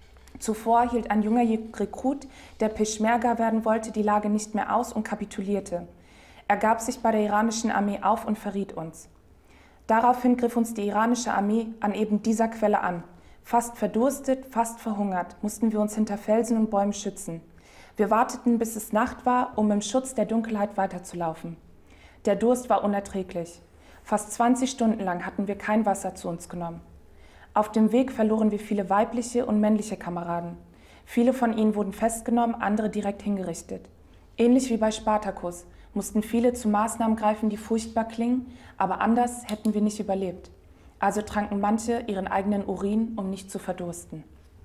Zuvor hielt ein junger Rekrut, der Peschmerga werden wollte, die Lage nicht mehr aus und kapitulierte. Er gab sich bei der iranischen Armee auf und verriet uns. Daraufhin griff uns die iranische Armee an eben dieser Quelle an. Fast verdurstet, fast verhungert, mussten wir uns hinter Felsen und Bäumen schützen. Wir warteten, bis es Nacht war, um im Schutz der Dunkelheit weiterzulaufen. Der Durst war unerträglich. Fast zwanzig Stunden lang hatten wir kein Wasser zu uns genommen. Auf dem Weg verloren wir viele weibliche und männliche Kameraden. Viele von ihnen wurden festgenommen, andere direkt hingerichtet. Ähnlich wie bei Spartacus mussten viele zu Maßnahmen greifen, die furchtbar klingen, aber anders hätten wir nicht überlebt. Also tranken manche ihren eigenen Urin, um nicht zu verdursten.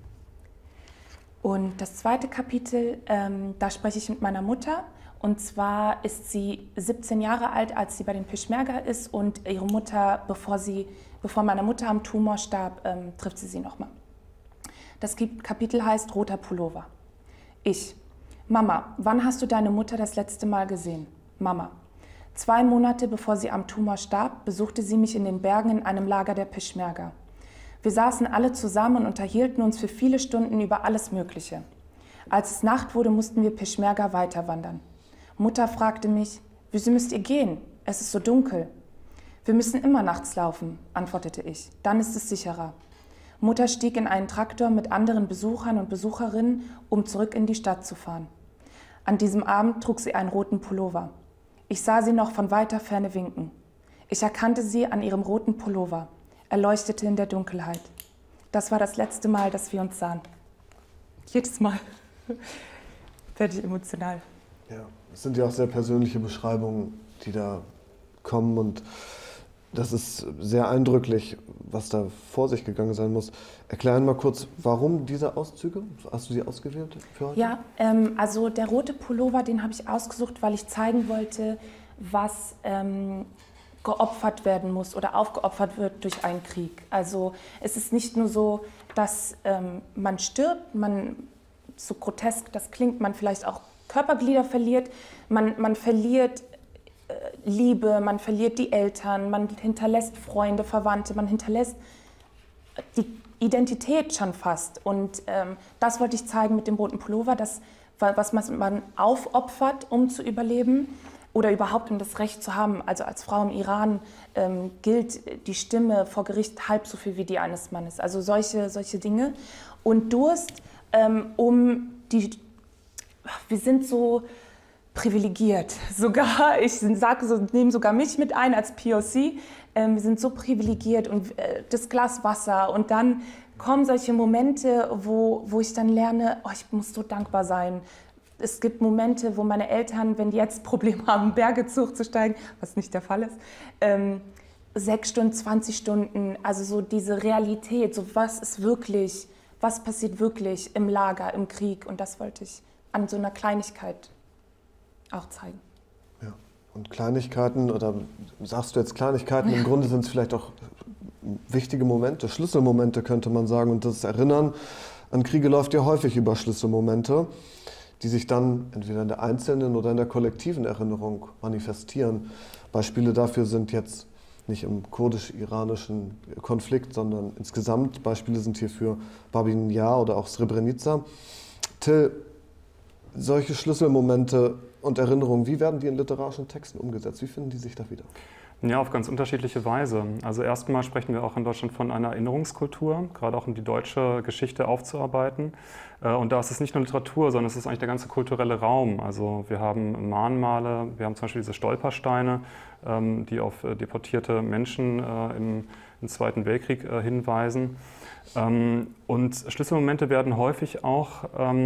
Und das zweite Kapitel, ähm, da spreche ich mit meiner Mutter. Und zwar ist sie siebzehn Jahre alt, als sie bei den Peschmerga ist. Und ihre Mutter, bevor, sie, bevor meine Mutter am Tumor starb, ähm, trifft sie sie nochmal. Das Kapitel heißt Roter Pullover. Ich: Mama, wann hast du deine Mutter das letzte Mal gesehen? Mama: Zwei Monate bevor sie am Tumor starb, besuchte sie mich in den Bergen in einem Lager der Peschmerga. Wir saßen alle zusammen und unterhielten uns für viele Stunden über alles Mögliche. Als es Nacht wurde, mussten wir Peschmerga weiterwandern. Mutter fragte mich, wieso müsst ihr gehen? Es ist so dunkel. Wir müssen immer nachts laufen, antwortete ich. Dann ist es sicherer. Mutter stieg in einen Traktor mit anderen Besuchern und Besucherinnen, um zurück in die Stadt zu fahren. An diesem Abend trug sie einen roten Pullover. Ich sah sie noch von weiter Ferne winken. Ich erkannte sie an ihrem roten Pullover. Er leuchtete in der Dunkelheit. Das war das letzte Mal, dass wir uns sahen. Jedes Mal werde ich emotional. Ja, es sind ja auch sehr persönliche Beschreibungen, die da kommen, und das ist sehr eindrücklich, was da vor sich gegangen sein muss. Erklär mal kurz, warum diese Auszüge? Hast du sie ausgewählt für heute? Ja, ähm, also der rote Pullover, den habe ich ausgesucht, weil ich zeigen wollte, was ähm, geopfert werden muss oder aufgeopfert wird durch einen Krieg. Also es ist nicht nur so, dass ähm, man stirbt, man, so grotesk das klingt, man vielleicht auch Körperglieder verliert, man, man verliert äh, Liebe, man verliert die Eltern, man hinterlässt Freunde, Verwandte, man hinterlässt die Identität schon fast. Und ähm, das wollte ich zeigen mit dem roten Pullover, das, was man aufopfert, um zu überleben oder überhaupt um das Recht zu haben. Also als Frau im Iran ähm, gilt die Stimme vor Gericht halb so viel wie die eines Mannes. Also solche, solche Dinge. Und Durst, ähm, um die, wir sind so privilegiert. Sogar, ich sage so, nehme sogar mich mit ein als P O C. Ähm, wir sind so privilegiert und äh, das Glas Wasser, und dann kommen solche Momente, wo, wo ich dann lerne, oh, ich muss so dankbar sein. Es gibt Momente, wo meine Eltern, wenn die jetzt Probleme haben, Berge hochzusteigen, was nicht der Fall ist, ähm, sechs Stunden, zwanzig Stunden, also so diese Realität, so was ist wirklich, was passiert wirklich im Lager, im Krieg, und das wollte ich an so einer Kleinigkeit auch zeigen. Ja, und Kleinigkeiten, oder sagst du jetzt Kleinigkeiten, im Grunde sind es vielleicht auch wichtige Momente, Schlüsselmomente könnte man sagen, und das Erinnern an Kriege läuft ja häufig über Schlüsselmomente, die sich dann entweder in der einzelnen oder in der kollektiven Erinnerung manifestieren. Beispiele dafür sind jetzt nicht im kurdisch-iranischen Konflikt, sondern insgesamt. Beispiele sind hierfür Babin Jar oder auch Srebrenica. Till, solche Schlüsselmomente und Erinnerungen, wie werden die in literarischen Texten umgesetzt? Wie finden die sich da wieder? Ja, auf ganz unterschiedliche Weise. Also erstmal sprechen wir auch in Deutschland von einer Erinnerungskultur, gerade auch um die deutsche Geschichte aufzuarbeiten. Und da ist es nicht nur Literatur, sondern es ist eigentlich der ganze kulturelle Raum. Also wir haben Mahnmale, wir haben zum Beispiel diese Stolpersteine, die auf deportierte Menschen im, im Zweiten Weltkrieg hinweisen. Und Schlüsselmomente werden häufig auch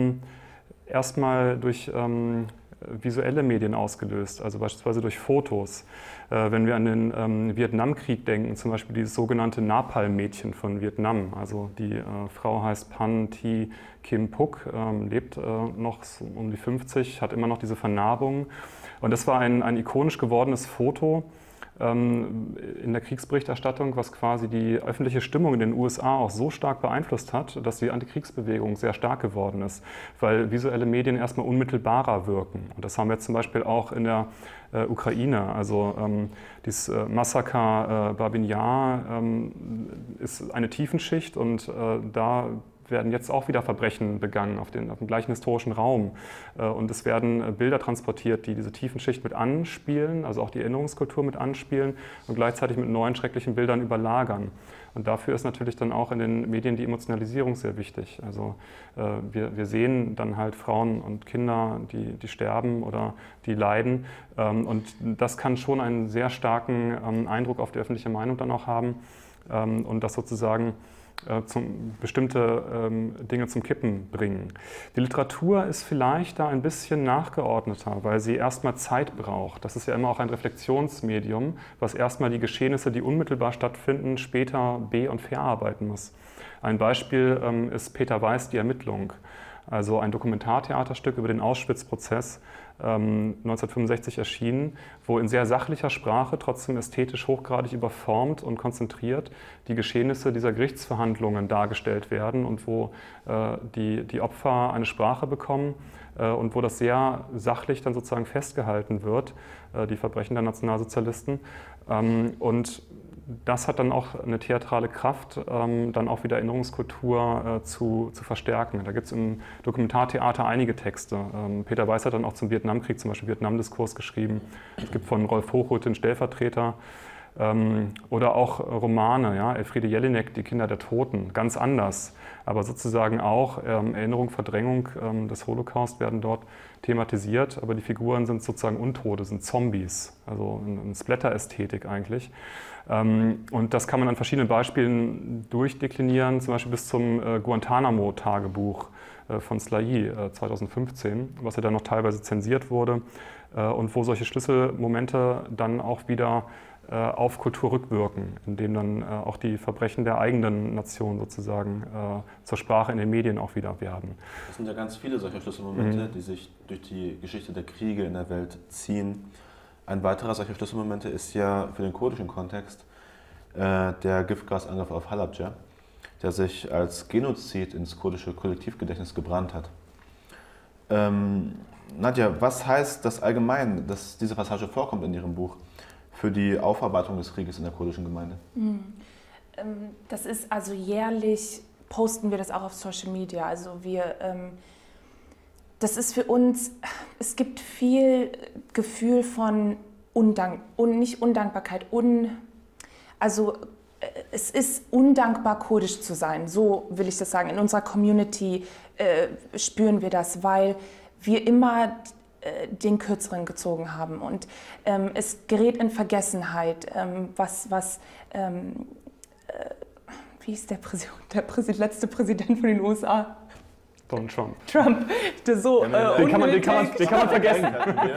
erstmal durch visuelle Medien ausgelöst, also beispielsweise durch Fotos. Äh, wenn wir an den ähm, Vietnamkrieg denken, zum Beispiel dieses sogenannte Napalm-Mädchen von Vietnam, also die äh, Frau heißt Pan Thi Kim Phuc, ähm, lebt äh, noch so um die fünfzig, hat immer noch diese Vernarbungen, und das war ein, ein ikonisch gewordenes Foto ähm, in der Kriegsberichterstattung, was quasi die öffentliche Stimmung in den U S A auch so stark beeinflusst hat, dass die Antikriegsbewegung sehr stark geworden ist, weil visuelle Medien erstmal unmittelbarer wirken. Und das haben wir jetzt zum Beispiel auch in der äh, Ukraine. Also ähm, dieses äh, Massaker äh, Babin Jar ähm, ist eine Tiefenschicht, und äh, da werden jetzt auch wieder Verbrechen begangen auf, den, auf dem gleichen historischen Raum. Und es werden Bilder transportiert, die diese Tiefenschicht mit anspielen, also auch die Erinnerungskultur mit anspielen und gleichzeitig mit neuen schrecklichen Bildern überlagern. Und dafür ist natürlich dann auch in den Medien die Emotionalisierung sehr wichtig. Also äh, wir, wir sehen dann halt Frauen und Kinder, die, die sterben oder die leiden. Ähm, und das kann schon einen sehr starken ähm, Eindruck auf die öffentliche Meinung dann auch haben. Ähm, und das sozusagen Zum, bestimmte ähm, Dinge zum Kippen bringen. Die Literatur ist vielleicht da ein bisschen nachgeordneter, weil sie erstmal Zeit braucht. Das ist ja immer auch ein Reflexionsmedium, was erstmal die Geschehnisse, die unmittelbar stattfinden, später be- und verarbeiten muss. Ein Beispiel ähm, ist Peter Weiß, Die Ermittlung, also ein Dokumentartheaterstück über den Auschwitz-Prozess, ähm, neunzehnhundertfünfundsechzig erschienen, wo in sehr sachlicher Sprache, trotzdem ästhetisch hochgradig überformt und konzentriert die Geschehnisse dieser Gerichtsverhandlungen dargestellt werden, und wo äh, die, die Opfer eine Sprache bekommen äh, und wo das sehr sachlich dann sozusagen festgehalten wird, äh, die Verbrechen der Nationalsozialisten. Ähm, und das hat dann auch eine theatrale Kraft, ähm, dann auch wieder Erinnerungskultur äh, zu, zu verstärken. Da gibt es im Dokumentartheater einige Texte. Ähm, Peter Weiß hat dann auch zum Vietnamkrieg zum Beispiel Vietnamdiskurs geschrieben. Es gibt von Rolf Hochhuth den Stellvertreter. Ähm, oder auch Romane, ja? Elfriede Jelinek, Die Kinder der Toten, ganz anders. Aber sozusagen auch ähm, Erinnerung, Verdrängung ähm, des Holocaust werden dort thematisiert. Aber die Figuren sind sozusagen Untote, sind Zombies, also eine Splatter-Ästhetik eigentlich. Ähm, und das kann man an verschiedenen Beispielen durchdeklinieren, zum Beispiel bis zum äh, Guantanamo-Tagebuch äh, von Slayi äh, zweitausendfünfzehn, was ja dann noch teilweise zensiert wurde äh, und wo solche Schlüsselmomente dann auch wieder auf Kultur rückwirken, indem dann äh, auch die Verbrechen der eigenen Nation sozusagen äh, zur Sprache in den Medien auch wieder werden. Es sind ja ganz viele solcher Schlüsselmomente, mhm. die sich durch die Geschichte der Kriege in der Welt ziehen. Ein weiterer solcher Schlüsselmomente ist ja für den kurdischen Kontext äh, der Giftgasangriff auf Halabja, der sich als Genozid ins kurdische Kollektivgedächtnis gebrannt hat. Ähm, Nadja, was heißt das allgemein, dass diese Passage vorkommt in Ihrem Buch, für die Aufarbeitung des Krieges in der kurdischen Gemeinde? Das ist also jährlich, posten wir das auch auf Social Media. Also wir, das ist für uns, es gibt viel Gefühl von Undank, un, nicht Undankbarkeit, un, also es ist undankbar, kurdisch zu sein, so will ich das sagen. In unserer Community äh, spüren wir das, weil wir immer den Kürzeren gezogen haben. Und ähm, es gerät in Vergessenheit, ähm, was, was ähm, äh, wie ist der, Präsident, der Präsident, letzte Präsident von den U S A? Donald Trump. Trump, der so ja, äh, den, kann man, den, kann man, den kann man vergessen.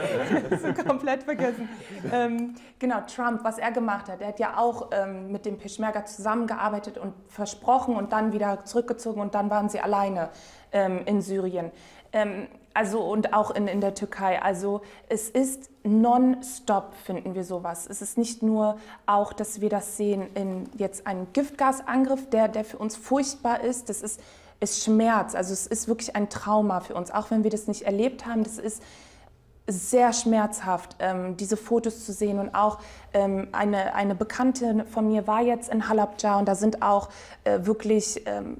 so komplett vergessen. Ähm, genau, Trump, was er gemacht hat. Er hat ja auch ähm, mit dem Peschmerga zusammengearbeitet und versprochen und dann wieder zurückgezogen und dann waren sie alleine ähm, in Syrien. Ähm, Also und auch in, in der Türkei. Also es ist nonstop, finden wir sowas. Es ist nicht nur auch, dass wir das sehen in jetzt einem Giftgasangriff, der, der für uns furchtbar ist. Das ist, ist Schmerz. Also es ist wirklich ein Trauma für uns, auch wenn wir das nicht erlebt haben. Das ist sehr schmerzhaft, ähm, diese Fotos zu sehen. Und auch ähm, eine, eine Bekannte von mir war jetzt in Halabja und da sind auch äh, wirklich Ähm,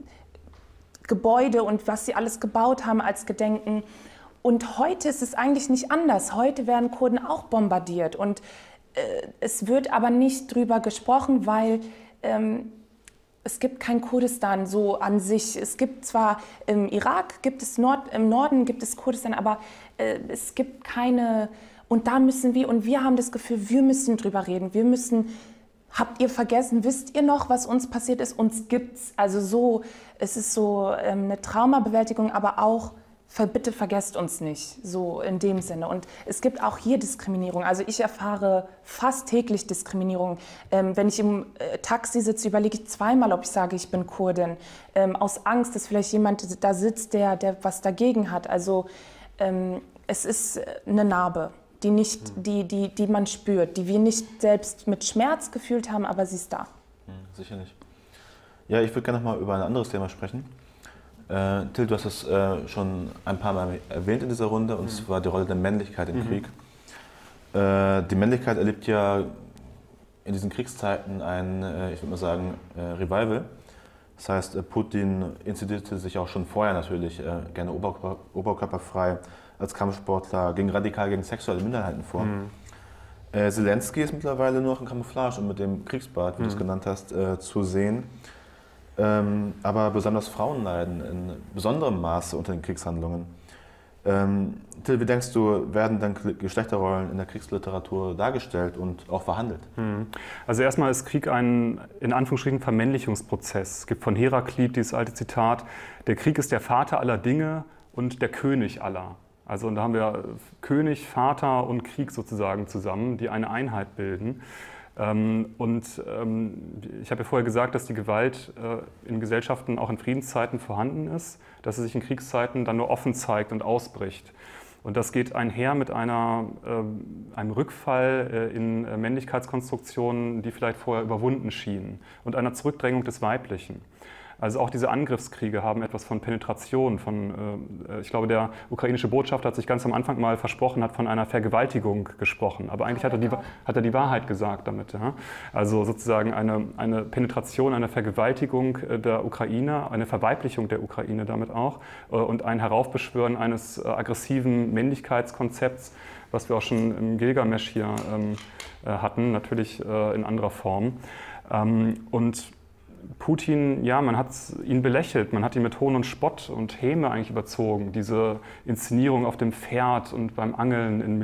Gebäude und was sie alles gebaut haben als Gedenken. Und heute ist es eigentlich nicht anders. Heute werden Kurden auch bombardiert. Und äh, es wird aber nicht drüber gesprochen, weil ähm, es gibt kein Kurdistan so an sich. Es gibt zwar im Irak, gibt es Nord, im Norden gibt es Kurdistan, aber äh, es gibt keine. Und da müssen wir, und wir haben das Gefühl, wir müssen drüber reden. Wir müssen. Habt ihr vergessen, wisst ihr noch, was uns passiert ist? Uns gibt's. Also so, es ist so ähm, eine Traumabewältigung, aber auch, bitte vergesst uns nicht, so in dem Sinne. Und es gibt auch hier Diskriminierung. Also ich erfahre fast täglich Diskriminierung. Ähm, wenn ich im äh, Taxi sitze, überlege ich zweimal, ob ich sage, ich bin Kurdin. Ähm, aus Angst, dass vielleicht jemand da sitzt, der, der was dagegen hat. Also ähm, es ist eine Narbe. Die, nicht, die, die, die man spürt, die wir nicht selbst mit Schmerz gefühlt haben, aber sie ist da. Sicherlich. Ja, ich würde gerne noch mal über ein anderes Thema sprechen. Äh, Till, du hast es äh, schon ein paar Mal erwähnt in dieser Runde, und mhm. zwar die Rolle der Männlichkeit im mhm. Krieg. Äh, die Männlichkeit erlebt ja in diesen Kriegszeiten ein, äh, ich würde mal sagen, äh, Revival. Das heißt, äh, Putin inszenierte sich auch schon vorher natürlich äh, gerne oberkörper, oberkörperfrei als Kampfsportler, ging radikal gegen sexuelle Minderheiten vor. Mhm. Äh, Zelensky ist mittlerweile nur noch in Camouflage und mit dem Kriegsbart, wie mhm. du es genannt hast, äh, zu sehen. Ähm, aber besonders Frauen leiden in besonderem Maße unter den Kriegshandlungen. Ähm, Till, wie denkst du, werden dann Geschlechterrollen in der Kriegsliteratur dargestellt und auch verhandelt? Mhm. Also erstmal ist Krieg ein, in Anführungsstrichen, Vermännlichungsprozess. Es gibt von Heraklit dieses alte Zitat, der Krieg ist der Vater aller Dinge und der König aller. Also und da haben wir König, Vater und Krieg sozusagen zusammen, die eine Einheit bilden. Ähm, und ähm, ich habe ja vorher gesagt, dass die Gewalt äh, in Gesellschaften auch in Friedenszeiten vorhanden ist, dass sie sich in Kriegszeiten dann nur offen zeigt und ausbricht. Und das geht einher mit einer, äh, einem Rückfall äh, in äh, Männlichkeitskonstruktionen, die vielleicht vorher überwunden schienen, und einer Zurückdrängung des Weiblichen. Also auch diese Angriffskriege haben etwas von Penetration, von, äh, ich glaube, der ukrainische Botschafter hat sich ganz am Anfang mal versprochen, hat von einer Vergewaltigung gesprochen, aber eigentlich hat er die, hat er die Wahrheit gesagt damit. Ja? Also sozusagen eine, eine Penetration, eine Vergewaltigung der Ukraine, eine Verweiblichung der Ukraine damit auch äh, und ein Heraufbeschwören eines äh, aggressiven Männlichkeitskonzepts, was wir auch schon im Gilgamesch hier ähm, äh, hatten, natürlich äh, in anderer Form. Ähm, und Putin, ja, man hat ihn belächelt, man hat ihn mit Hohn und Spott und Häme eigentlich überzogen. Diese Inszenierung auf dem Pferd und beim Angeln in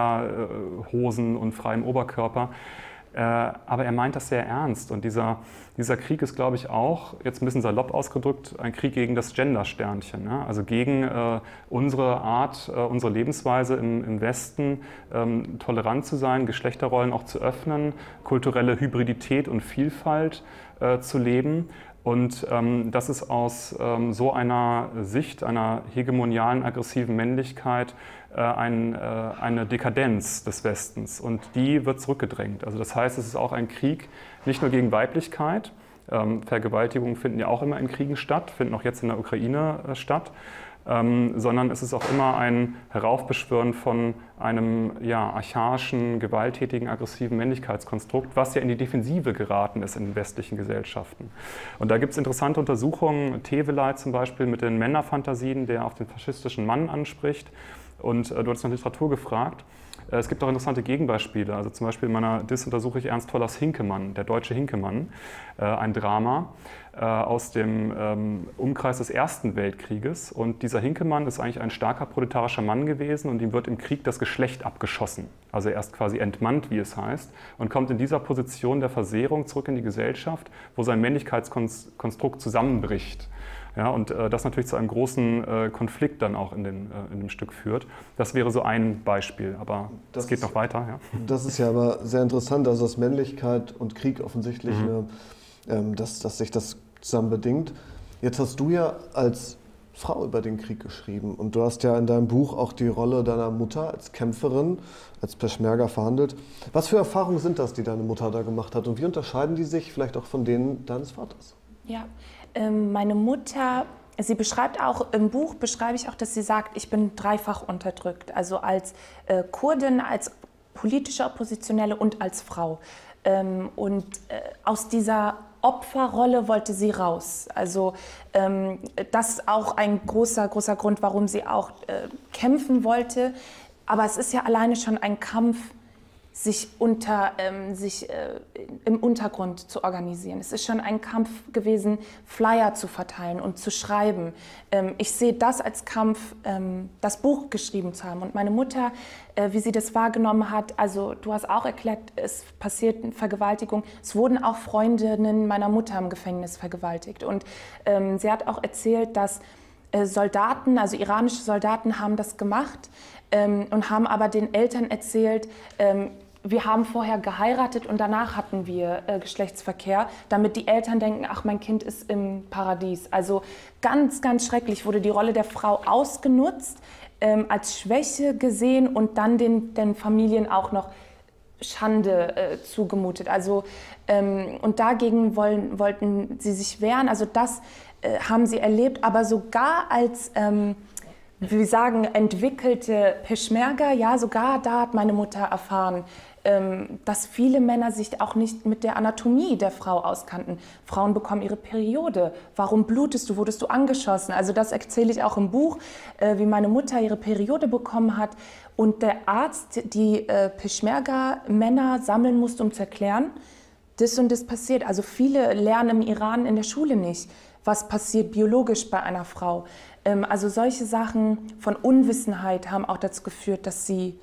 Militärhosen und freiem Oberkörper. Äh, aber er meint das sehr ernst. Und dieser, dieser Krieg ist, glaube ich, auch, jetzt ein bisschen salopp ausgedrückt, ein Krieg gegen das Gender-Sternchen. Ja? Also gegen äh, unsere Art, äh, unsere Lebensweise im, im Westen, ähm, tolerant zu sein, Geschlechterrollen auch zu öffnen, kulturelle Hybridität und Vielfalt äh, zu leben. Und ähm, das ist aus ähm, so einer Sicht, einer hegemonialen, aggressiven Männlichkeit äh, ein, äh, eine Dekadenz des Westens. Und die wird zurückgedrängt. Also das heißt, es ist auch ein Krieg nicht nur gegen Weiblichkeit. Ähm, Vergewaltigungen finden ja auch immer in Kriegen statt, finden auch jetzt in der Ukraine äh, statt. Ähm, sondern es ist auch immer ein Heraufbeschwören von einem ja, archaischen, gewalttätigen, aggressiven Männlichkeitskonstrukt, was ja in die Defensive geraten ist in den westlichen Gesellschaften. Und da gibt es interessante Untersuchungen, Teveleit zum Beispiel mit den Männerfantasien, der auf den faschistischen Mann anspricht. Und äh, du hast nach Literatur gefragt. Äh, es gibt auch interessante Gegenbeispiele. Also zum Beispiel in meiner Diss untersuche ich Ernst Tollers Hinkemann, der deutsche Hinkemann, äh, ein Drama aus dem ähm, Umkreis des Ersten Weltkrieges. Und dieser Hinkemann ist eigentlich ein starker proletarischer Mann gewesen und ihm wird im Krieg das Geschlecht abgeschossen. Also er ist quasi entmannt, wie es heißt, und kommt in dieser Position der Versehrung zurück in die Gesellschaft, wo sein Männlichkeitskonstrukt zusammenbricht. Ja, und äh, das natürlich zu einem großen äh, Konflikt dann auch in, den, äh, in dem Stück führt. Das wäre so ein Beispiel, aber es geht noch weiter. Ja. Das ist ja aber sehr interessant, also dass Männlichkeit und Krieg offensichtlich mhm. eine Dass, dass sich das zusammen bedingt. Jetzt hast du ja als Frau über den Krieg geschrieben und du hast ja in deinem Buch auch die Rolle deiner Mutter als Kämpferin, als Peschmerga verhandelt. Was für Erfahrungen sind das, die deine Mutter da gemacht hat und wie unterscheiden die sich vielleicht auch von denen deines Vaters? Ja, ähm, meine Mutter, sie beschreibt auch, im Buch beschreibe ich auch, dass sie sagt, ich bin dreifach unterdrückt, also als äh, Kurdin, als politische Oppositionelle und als Frau. Ähm, und äh, aus dieser Opferrolle wollte sie raus. Also ähm, das ist auch ein großer, großer Grund, warum sie auch äh, kämpfen wollte. Aber es ist ja alleine schon ein Kampf, sich, unter, ähm, sich äh, im Untergrund zu organisieren. Es ist schon ein Kampf gewesen, Flyer zu verteilen und zu schreiben. Ähm, ich sehe das als Kampf, ähm, das Buch geschrieben zu haben. Und meine Mutter, äh, wie sie das wahrgenommen hat, also du hast auch erklärt, es passiert eine Vergewaltigung. Es wurden auch Freundinnen meiner Mutter im Gefängnis vergewaltigt. Und ähm, sie hat auch erzählt, dass äh, Soldaten, also iranische Soldaten, haben das gemacht ähm, und haben aber den Eltern erzählt, ähm, wir haben vorher geheiratet und danach hatten wir äh, Geschlechtsverkehr, damit die Eltern denken, ach, mein Kind ist im Paradies. Also ganz, ganz schrecklich wurde die Rolle der Frau ausgenutzt, ähm, als Schwäche gesehen und dann den, den Familien auch noch Schande äh, zugemutet. Also, ähm, und dagegen wollen, wollten sie sich wehren. Also das äh, haben sie erlebt, aber sogar als ähm, wie wir sagen, entwickelte Peschmerga, ja, sogar da hat meine Mutter erfahren, ähm, dass viele Männer sich auch nicht mit der Anatomie der Frau auskannten. Frauen bekommen ihre Periode. Warum blutest du? Wurdest du angeschossen? Also das erzähle ich auch im Buch, äh, wie meine Mutter ihre Periode bekommen hat und der Arzt die äh, Peschmerga-Männer sammeln musste, um zu erklären, das und das passiert. Also viele lernen im Iran in der Schule nicht, was passiert biologisch bei einer Frau. Also solche Sachen von Unwissenheit haben auch dazu geführt, dass sie,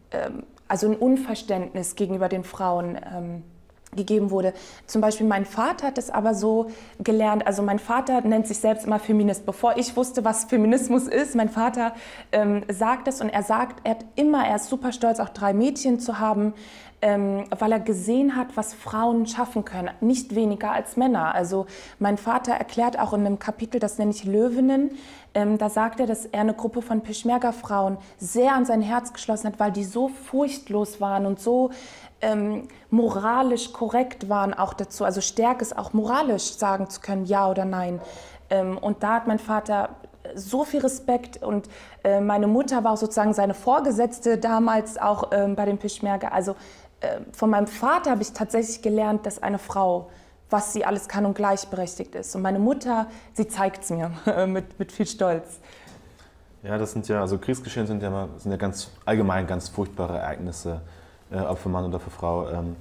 also ein Unverständnis gegenüber den Frauen gegeben wurde. Zum Beispiel mein Vater hat es aber so gelernt, also mein Vater nennt sich selbst immer Feminist. Bevor ich wusste, was Feminismus ist, mein Vater ähm, sagt es und er sagt, er hat immer, er ist super stolz, auch drei Mädchen zu haben, ähm, weil er gesehen hat, was Frauen schaffen können, nicht weniger als Männer. Also mein Vater erklärt auch in einem Kapitel, das nenne ich Löwinnen, ähm, da sagt er, dass er eine Gruppe von Peschmerga-Frauen sehr an sein Herz geschlossen hat, weil die so furchtlos waren und so ähm, moralisch korrekt waren auch dazu, also Stärke ist auch moralisch sagen zu können, ja oder nein. Ähm, und da hat mein Vater so viel Respekt und äh, meine Mutter war auch sozusagen seine Vorgesetzte damals auch ähm, bei den Peschmerga. Also äh, von meinem Vater habe ich tatsächlich gelernt, dass eine Frau, was sie alles kann und gleichberechtigt ist. Und meine Mutter, sie zeigt es mir mit, mit viel Stolz. Ja, das sind ja, also Kriegsgeschehen sind ja, sind ja ganz allgemein ganz furchtbare Ereignisse, äh, ob für Mann oder für Frau. Ähm,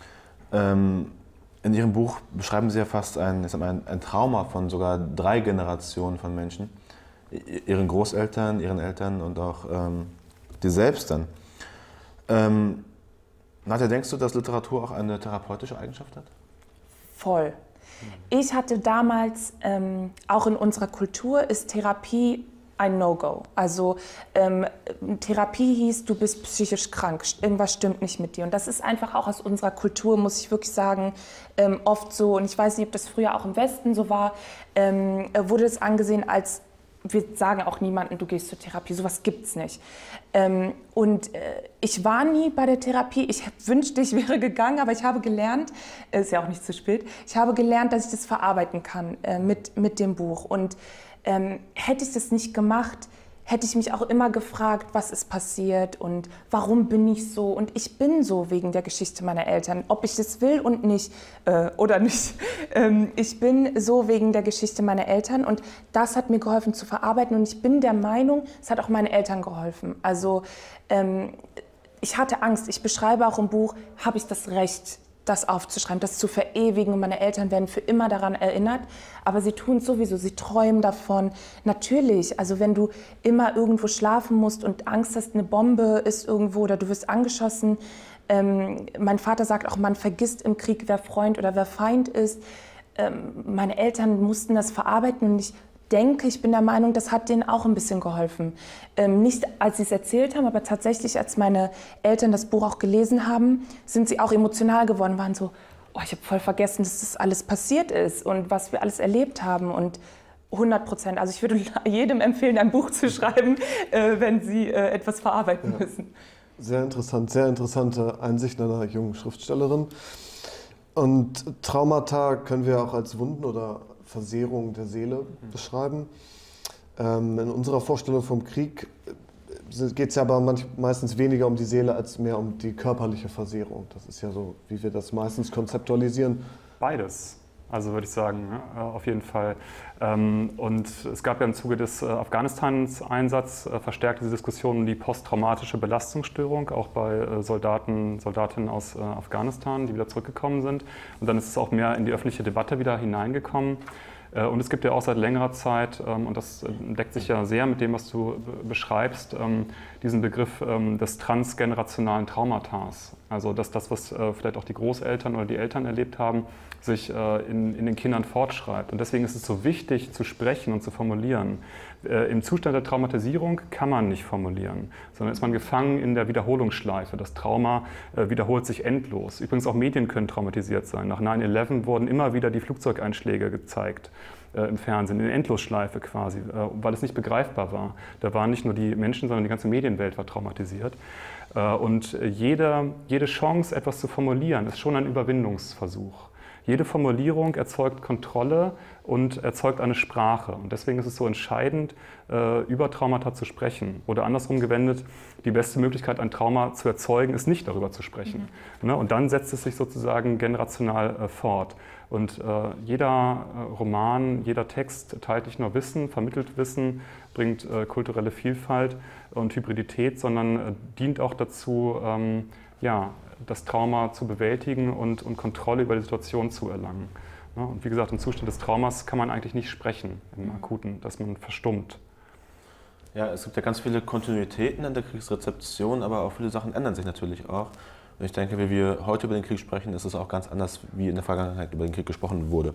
ähm, in Ihrem Buch beschreiben Sie ja fast ein, ich sag mal, ein, ein Trauma von sogar drei Generationen von Menschen. Ihren Großeltern, Ihren Eltern und auch ähm, dir selbst dann. Ähm, Nadja, denkst du, dass Literatur auch eine therapeutische Eigenschaft hat? Voll. Ich hatte damals, ähm, auch in unserer Kultur ist Therapie ein No-Go. Also ähm, Therapie hieß, du bist psychisch krank, irgendwas stimmt nicht mit dir. Und das ist einfach auch aus unserer Kultur, muss ich wirklich sagen, ähm, oft so, und ich weiß nicht, ob das früher auch im Westen so war, ähm, wurde es angesehen als, wir sagen auch niemandem, du gehst zur Therapie, sowas gibt's nicht. Ähm, und äh, ich war nie bei der Therapie, ich wünschte, ich wäre gegangen, aber ich habe gelernt, äh, ist ja auch nicht zu spät, ich habe gelernt, dass ich das verarbeiten kann äh, mit, mit dem Buch. Und ähm, hätte ich das nicht gemacht, hätte ich mich auch immer gefragt, was ist passiert und warum bin ich so. Und ich bin so wegen der Geschichte meiner Eltern, ob ich das will und nicht äh, oder nicht. Ähm, ich bin so wegen der Geschichte meiner Eltern und das hat mir geholfen zu verarbeiten. Und ich bin der Meinung, es hat auch meinen Eltern geholfen. Also ähm, ich hatte Angst. Ich beschreibe auch im Buch, habe ich das Recht, das aufzuschreiben, das zu verewigen. Und meine Eltern werden für immer daran erinnert. Aber sie tun es sowieso, sie träumen davon. Natürlich, also wenn du immer irgendwo schlafen musst und Angst hast, eine Bombe ist irgendwo oder du wirst angeschossen. Ähm, mein Vater sagt auch, man vergisst im Krieg, wer Freund oder wer Feind ist. Ähm, meine Eltern mussten das verarbeiten und ich denke, ich bin der Meinung, das hat denen auch ein bisschen geholfen. Ähm, nicht, als sie es erzählt haben, aber tatsächlich, als meine Eltern das Buch auch gelesen haben, sind sie auch emotional geworden, waren so, oh, ich habe voll vergessen, dass das alles passiert ist und was wir alles erlebt haben. Und hundert Prozent, also ich würde jedem empfehlen, ein Buch zu schreiben, äh, wenn sie äh, etwas verarbeiten ja. müssen. Sehr interessant, sehr interessante Einsicht einer jungen Schriftstellerin. Und Traumata können wir auch als Wunden oder Versehrung der Seele beschreiben. Ähm, in unserer Vorstellung vom Krieg geht es ja aber manch, meistens weniger um die Seele als mehr um die körperliche Versehrung. Das ist ja so, wie wir das meistens konzeptualisieren. Beides. Also würde ich sagen, auf jeden Fall. Und es gab ja im Zuge des Afghanistan-Einsatzes verstärkt diese Diskussion um die posttraumatische Belastungsstörung, auch bei Soldaten, Soldatinnen aus Afghanistan, die wieder zurückgekommen sind. Und dann ist es auch mehr in die öffentliche Debatte wieder hineingekommen. Und es gibt ja auch seit längerer Zeit, und das deckt sich ja sehr mit dem, was du beschreibst, diesen Begriff des transgenerationalen Traumatas. Also dass das, was vielleicht auch die Großeltern oder die Eltern erlebt haben, sich in, in den Kindern fortschreibt. Und deswegen ist es so wichtig zu sprechen und zu formulieren. Im Zustand der Traumatisierung kann man nicht formulieren, sondern ist man gefangen in der Wiederholungsschleife. Das Trauma wiederholt sich endlos. Übrigens auch Medien können traumatisiert sein. Nach nine eleven wurden immer wieder die Flugzeugeinschläge gezeigt äh, im Fernsehen, in Endlosschleife quasi, äh, weil es nicht begreifbar war. Da waren nicht nur die Menschen, sondern die ganze Medienwelt war traumatisiert. Äh, und jede, jede Chance, etwas zu formulieren, ist schon ein Überwindungsversuch. Jede Formulierung erzeugt Kontrolle und erzeugt eine Sprache. Und deswegen ist es so entscheidend, über Traumata zu sprechen. Oder andersrum gewendet, die beste Möglichkeit, ein Trauma zu erzeugen, ist nicht darüber zu sprechen. Mhm. Und dann setzt es sich sozusagen generational fort. Und jeder Roman, jeder Text teilt nicht nur Wissen, vermittelt Wissen, bringt kulturelle Vielfalt und Hybridität, sondern dient auch dazu, ja, das Trauma zu bewältigen und, und Kontrolle über die Situation zu erlangen. Ja, und wie gesagt, im Zustand des Traumas kann man eigentlich nicht sprechen, im Akuten, dass man verstummt. Ja, es gibt ja ganz viele Kontinuitäten in der Kriegsrezeption, aber auch viele Sachen ändern sich natürlich auch. Und ich denke, wie wir heute über den Krieg sprechen, ist es auch ganz anders, wie in der Vergangenheit über den Krieg gesprochen wurde.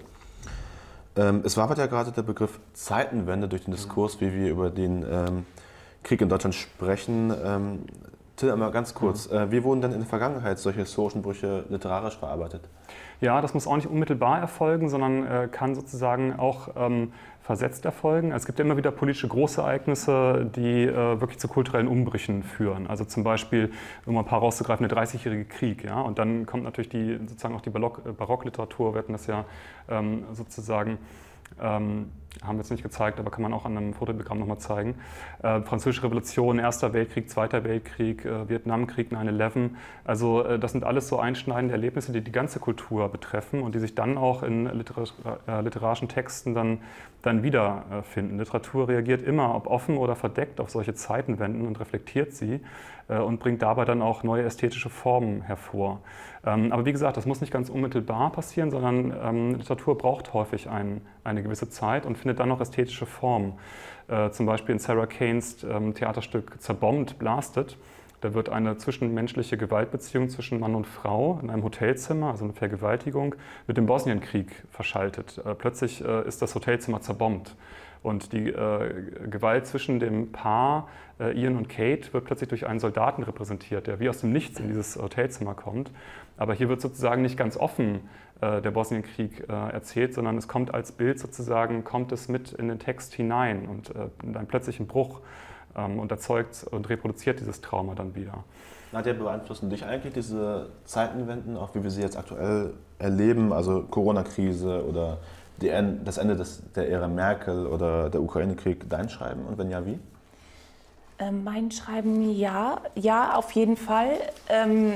Ähm, es wabert ja gerade der Begriff Zeitenwende durch den Diskurs, wie wir über den ähm, Krieg in Deutschland sprechen. Ähm, Till, einmal ganz kurz. Mhm. Wie wurden denn in der Vergangenheit solche historischen Brüche literarisch verarbeitet? Ja, das muss auch nicht unmittelbar erfolgen, sondern äh, kann sozusagen auch ähm, versetzt erfolgen. Es gibt ja immer wieder politische Großereignisse, die äh, wirklich zu kulturellen Umbrüchen führen. Also zum Beispiel, um mal ein paar rauszugreifen, der dreißigjährige Krieg. Ja? Und dann kommt natürlich die, sozusagen auch die Barock, Barockliteratur, wir hatten das ja ähm, sozusagen, ähm, haben wir jetzt nicht gezeigt, aber kann man auch an einem Fotodiagramm nochmal zeigen. Äh, Französische Revolution, Erster Weltkrieg, Zweiter Weltkrieg, äh, Vietnamkrieg, neun elf. Also äh, das sind alles so einschneidende Erlebnisse, die die ganze Kultur betreffen und die sich dann auch in literar äh, literarischen Texten dann, dann wiederfinden. Literatur reagiert immer, ob offen oder verdeckt, auf solche Zeitenwenden und reflektiert sie äh, und bringt dabei dann auch neue ästhetische Formen hervor. Ähm, aber wie gesagt, das muss nicht ganz unmittelbar passieren, sondern ähm, Literatur braucht häufig ein, eine gewisse Zeit und findet dann noch ästhetische Formen. Äh, zum Beispiel in Sarah Kanes ähm, Theaterstück Zerbombt, Blasted. Da wird eine zwischenmenschliche Gewaltbeziehung zwischen Mann und Frau in einem Hotelzimmer, also eine Vergewaltigung, mit dem Bosnienkrieg verschaltet. Äh, plötzlich äh, ist das Hotelzimmer zerbombt. Und die äh, Gewalt zwischen dem Paar, äh, Ian und Kate, wird plötzlich durch einen Soldaten repräsentiert, der wie aus dem Nichts in dieses Hotelzimmer kommt. Aber hier wird sozusagen nicht ganz offen äh, der Bosnienkrieg äh, erzählt, sondern es kommt als Bild sozusagen, kommt es mit in den Text hinein und äh, in einen plötzlichen Bruch ähm, und erzeugt und reproduziert dieses Trauma dann wieder. Nadja, beeinflussen dich eigentlich diese Zeitenwenden, auch wie wir sie jetzt aktuell erleben, also Corona-Krise oder die, das Ende des, der Ära Merkel oder der Ukraine-Krieg, dein Schreiben und wenn ja, wie? Ähm, mein Schreiben, ja, ja, auf jeden Fall. Ähm,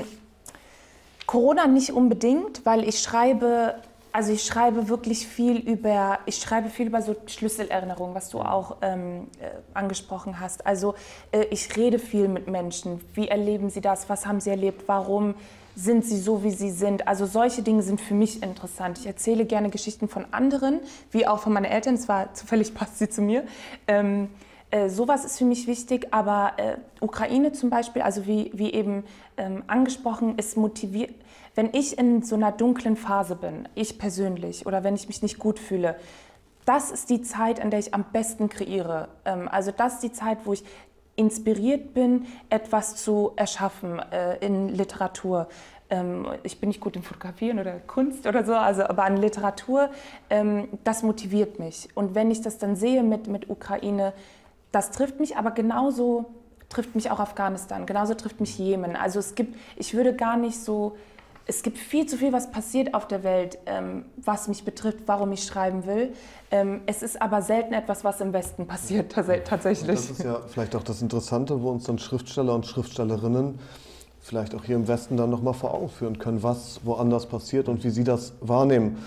Corona nicht unbedingt, weil ich schreibe, also ich schreibe wirklich viel über, ich schreibe viel über so Schlüsselerinnerungen, was du auch ähm, äh, angesprochen hast. Also äh, ich rede viel mit Menschen. Wie erleben sie das? Was haben sie erlebt? Warum sind sie so, wie sie sind? Also solche Dinge sind für mich interessant. Ich erzähle gerne Geschichten von anderen, wie auch von meinen Eltern. Es war zufällig, passt sie zu mir. Ähm, Äh, sowas ist für mich wichtig, aber äh, Ukraine zum Beispiel, also wie, wie eben ähm, angesprochen, ist motiviert. Wenn ich in so einer dunklen Phase bin, ich persönlich, oder wenn ich mich nicht gut fühle, das ist die Zeit, in der ich am besten kreiere. Ähm, also das ist die Zeit, wo ich inspiriert bin, etwas zu erschaffen äh, in Literatur. Ähm, ich bin nicht gut im Fotografieren oder Kunst oder so, also, aber an Literatur, ähm, das motiviert mich. Und wenn ich das dann sehe mit, mit Ukraine, das trifft mich, aber genauso trifft mich auch Afghanistan, genauso trifft mich Jemen. Also es gibt, ich würde gar nicht so, es gibt viel zu viel, was passiert auf der Welt, ähm, was mich betrifft, warum ich schreiben will. Ähm, es ist aber selten etwas, was im Westen passiert, tatsächlich. Das ist ja vielleicht auch das Interessante, wo uns dann Schriftsteller und Schriftstellerinnen vielleicht auch hier im Westen dann nochmal vor Augen führen können, was woanders passiert und wie sie das wahrnehmen.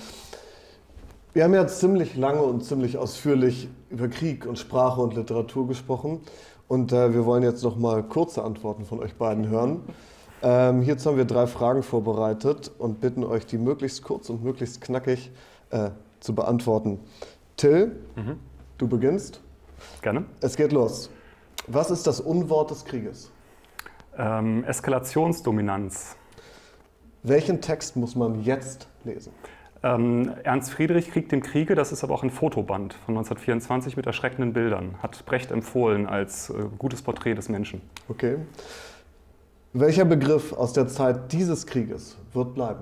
Wir haben ja ziemlich lange und ziemlich ausführlich über Krieg und Sprache und Literatur gesprochen und äh, wir wollen jetzt noch mal kurze Antworten von euch beiden hören. Ähm, hierzu haben wir drei Fragen vorbereitet und bitten euch, die möglichst kurz und möglichst knackig äh, zu beantworten. Till, mhm. du beginnst. Gerne. Es geht los. Was ist das Unwort des Krieges? Ähm, Eskalationsdominanz. Welchen Text muss man jetzt lesen? Ähm, Ernst Friedrich, Krieg dem Kriege, das ist aber auch ein Fotoband von neunzehnhundertvierundzwanzig mit erschreckenden Bildern. Hat Brecht empfohlen als äh, gutes Porträt des Menschen. Okay. Welcher Begriff aus der Zeit dieses Krieges wird bleiben?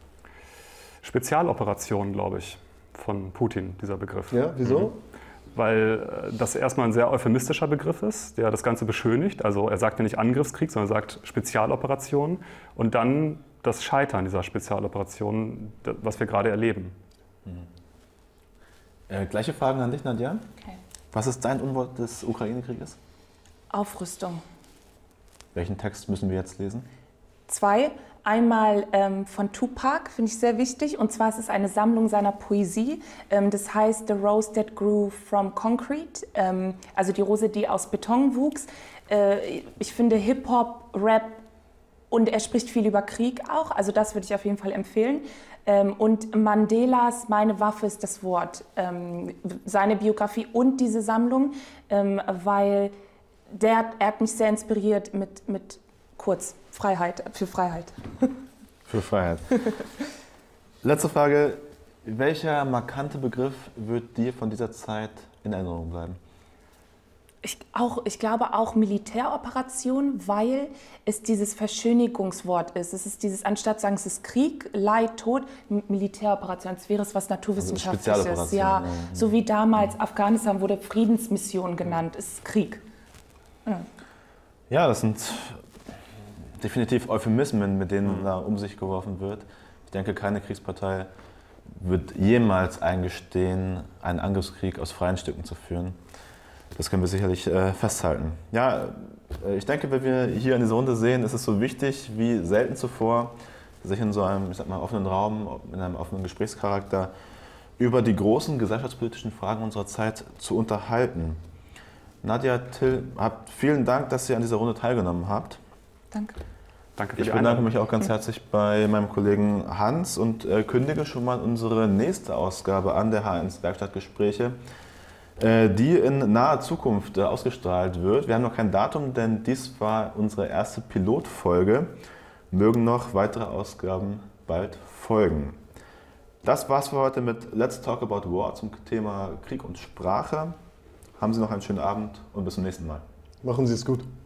Spezialoperation, glaube ich, von Putin, dieser Begriff. Ja, wieso? Mhm. Weil äh, das erstmal ein sehr euphemistischer Begriff ist, der das Ganze beschönigt. Also er sagt ja nicht Angriffskrieg, sondern er sagt Spezialoperation. Und dann das Scheitern dieser Spezialoperation, was wir gerade erleben. Mhm. Äh, gleiche Fragen an dich, Nadja. Okay. Was ist dein Unwort des Ukraine-Krieges? Aufrüstung. Welchen Text müssen wir jetzt lesen? Zwei. Einmal ähm, von Tupac, finde ich sehr wichtig, und zwar ist es eine Sammlung seiner Poesie. Ähm, das heißt The Rose That Grew From Concrete, ähm, also die Rose, die aus Beton wuchs. Äh, ich finde Hip-Hop, Rap, und er spricht viel über Krieg auch, also das würde ich auf jeden Fall empfehlen. Ähm, und Mandelas Meine Waffe ist das Wort, ähm, seine Biografie und diese Sammlung, ähm, weil der, er hat mich sehr inspiriert mit, mit kurz, Freiheit, für Freiheit. Für Freiheit. Letzte Frage, welcher markante Begriff wird dir von dieser Zeit in Erinnerung bleiben? Ich, auch, ich glaube auch Militäroperation, weil es dieses Verschönigungswort ist. Es ist dieses, anstatt sagen, es ist Krieg, Leid, Tod, Militäroperation, als wäre es was Naturwissenschaftliches. Also ja, ja. so wie damals Afghanistan wurde Friedensmission genannt, es ist Krieg. Ja, ja, das sind definitiv Euphemismen, mit denen da um sich geworfen wird. Ich denke, keine Kriegspartei wird jemals eingestehen, einen Angriffskrieg aus freien Stücken zu führen. Das können wir sicherlich äh, festhalten. Ja, äh, ich denke, wenn wir hier in dieser Runde sehen, ist es so wichtig wie selten zuvor, sich in so einem, ich sag mal, offenen Raum, in einem offenen Gesprächscharakter über die großen gesellschaftspolitischen Fragen unserer Zeit zu unterhalten. Nadja, Till, habt vielen Dank, dass ihr an dieser Runde teilgenommen habt. danke. Danke für Ich die bedanke Einladung. mich auch ganz herzlich bei meinem Kollegen Hans und äh, kündige schon mal unsere nächste Ausgabe an der H eins Werkstattgespräche, äh, die in naher Zukunft äh, ausgestrahlt wird. Wir haben noch kein Datum, denn dies war unsere erste Pilotfolge. Mögen noch weitere Ausgaben bald folgen. Das war's für heute mit Let's Talk About War zum Thema Krieg und Sprache. Haben Sie noch einen schönen Abend und bis zum nächsten Mal. Machen Sie es gut.